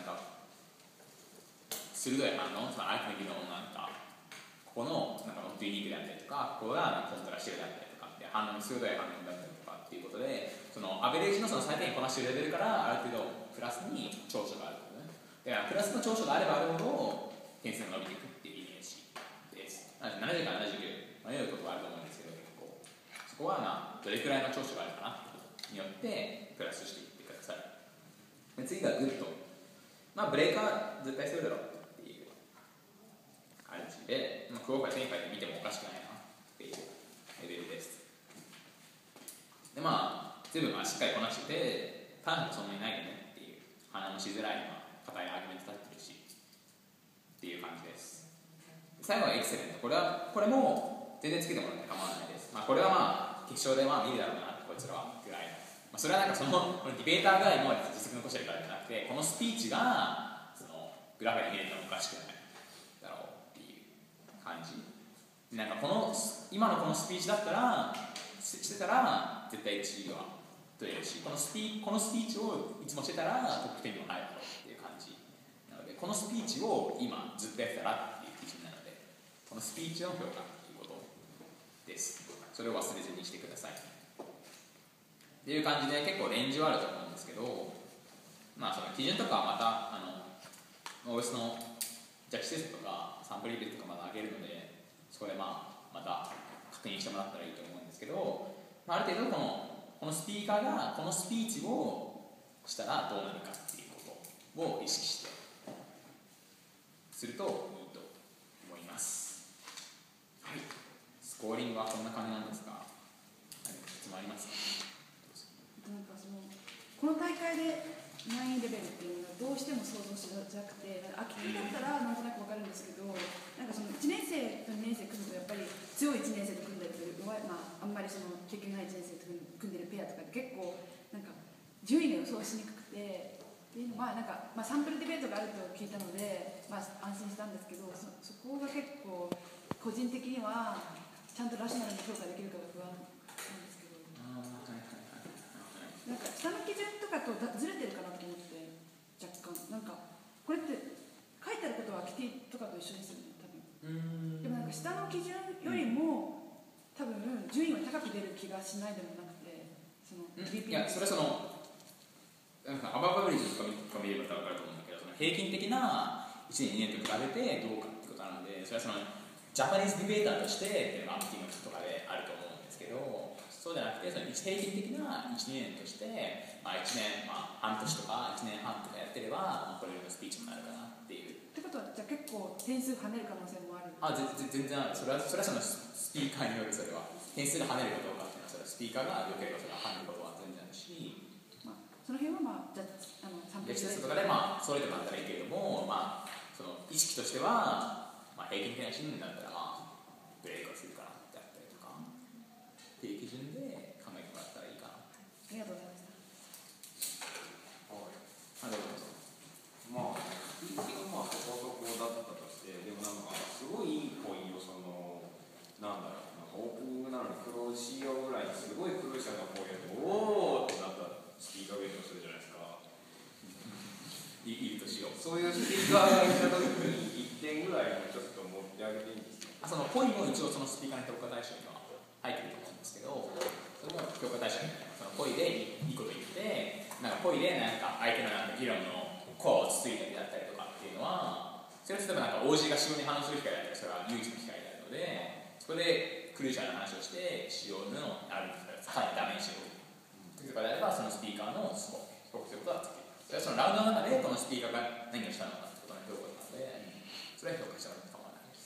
S4: 鋭い反応、相手の議論をここのもっとユニークであったりとか、ここがコントラしてるであったりとかって反応に鋭い反応だったりとかっていうことで、アベレージの最低限こなしてるレベルからある程度プラスに長所があることね。だからプラスの長所があればあるほど点数が伸びていくっていうイメージです。70から79、迷うことはあると思うんですけど、結構そこはどれくらいの長所があるかなによってプラスしていってください。で次がグッド、ブレイクは絶対するだろうっていう感じで、クオーカー1000回で見てもおかしくないなっていうレベルです。で全部しっかりこなしてて、ターンもそんなにないよねっていう、反応しづらい硬いアーギュメント立ってるしっていう感じです。最後はエクセレント、これも全然つけてもらって構わないです。これは決勝で見るだろうなこいつらはぐらいの、それはこのディベーターぐらいの実績残してるからじゃなくて、このスピーチがグラフで見れてもおかしくないだろうっていう感じ。今のこのスピーチだったらしてたら絶対1位は取れるし、このスピーチをいつもしてたらトップ10にも入るだろうっていう感じなので、このスピーチを今ずっとやってたらっていう基準なので、このスピーチの評価ということです。それを忘れずにしてくださいっていう感じで、結構レンジはあると思うんですけど、その基準とかはまたOS のジャッジテストとかサンプルリベルとかまだ上げるので、そこでまた確認してもらったらいいと思うんですけど、ある程度このスピーカーがこのスピーチをしたらどうなるかっていうことを意識してするといいと思います。はい、スコーリングはこんな感じなんですが、質問ありますか？
S6: この大会で難易レベルっていうのがどうしても想像しづらくて、秋季だったらなんとなく分かるんですけど、1年生と2年生組むとやっぱり強い1年生と組んだりする、あんまり経験ない1年生と組んでるペアとか結構順位が予想しにくくてっていうのはサンプルディベートがあると聞いたので、安心したんですけど、そこが結構個人的にはちゃんとラショナルに評価できるかが不安なんですけど、下の基準とかとずれてるかなと思って、若干これって書いてあることは秋 T とかと一緒ですよね多分。でも下の基準よりも多分順位は高く出る気がしないでもなくて、
S4: いやそれアババブリッジとか見れば分かると思うんだけど、平均的な1年2年と比べてどうかってことなので、それはジャパニーズディベーターとしてっていうのがティームとかであると思うんですけど、そうじゃなくてその平均的な1年として、1年、半年とか1年半とかやってれば、これのスピーチになるかなっていう。
S6: ってことはじゃあ結構点数跳ねる可能性もある？
S4: 全然ある。それはそのスピーカーによる。それは点数が跳ねるかどうかっていうのはそれはスピーカーが良ければそれは跳ねることは全然あるし、
S6: その辺はじゃあ
S4: テストとかでそれとかあったらいいけれども、その意識としては、平均的な1年だったらブレイクをするかなってあったりとかっていう基準で考えてもらったらいいかな。
S6: ありがとうございました。
S3: スピーチがそこそこだったとして、でもすごいいいポイント、オープニングなのにクローズしようぐらいすごいクルーシャルなポイントでおーってなったスピーカーゲートするじゃないですか。
S4: いいとしよう。
S3: そういうスピーカーがいた時に1点ぐらいもちょっと持ってあげていいんですか？
S4: そのポイントも一応そのスピーカーの評価対象には入ってると思うんですけど、それが評価対象みたいな、そのポイでいいこと言って、ポイで相手の議論のコアをつついたりだったりとかっていうのは、それは例えばOG が仕様に反応する機会だったらそれは唯一の機会であるので、そこでクルーシャルな話をして仕様のさらにダメにしようとかであれば、そのスピーカーのすごくということはつける。それはそのラウンドの中でこのスピーカーが何をしたのかってことの評価なので、それは評価してもらって構わないです。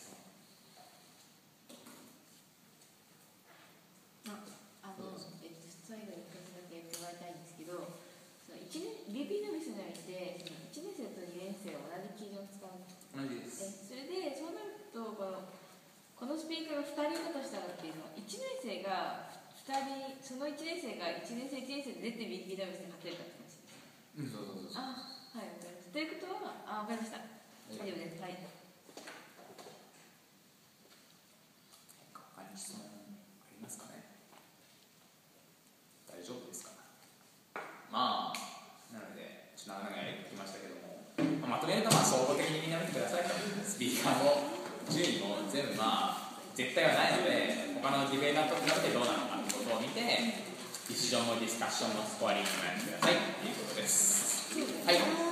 S9: 最後に一つだけ言ってもらいたいんですけど、BP ノビスにおいて1年生と2年生は同じ基準を使う。
S4: 同じです。
S9: それでそうなるとこのスピーカーが2人いたとしたらっていうのは、1年生が2人、その1年生が1年生1年生で出て BP ノビスに勝てるかって話です。
S4: そう。
S9: はい、わかりました。ということは、わかりました。大丈夫です。はい。
S4: 他に質問ありますかね？大丈夫ですか？なので、長々やってきましたけども、まとめると総合的にみんな見てくださいと。スピーカーも順位も全部絶対はないので、他のディベーターと比べてどうなのかということを見て、ディシジョンもディスカッションもスコアリングもやってくださいということです。はい。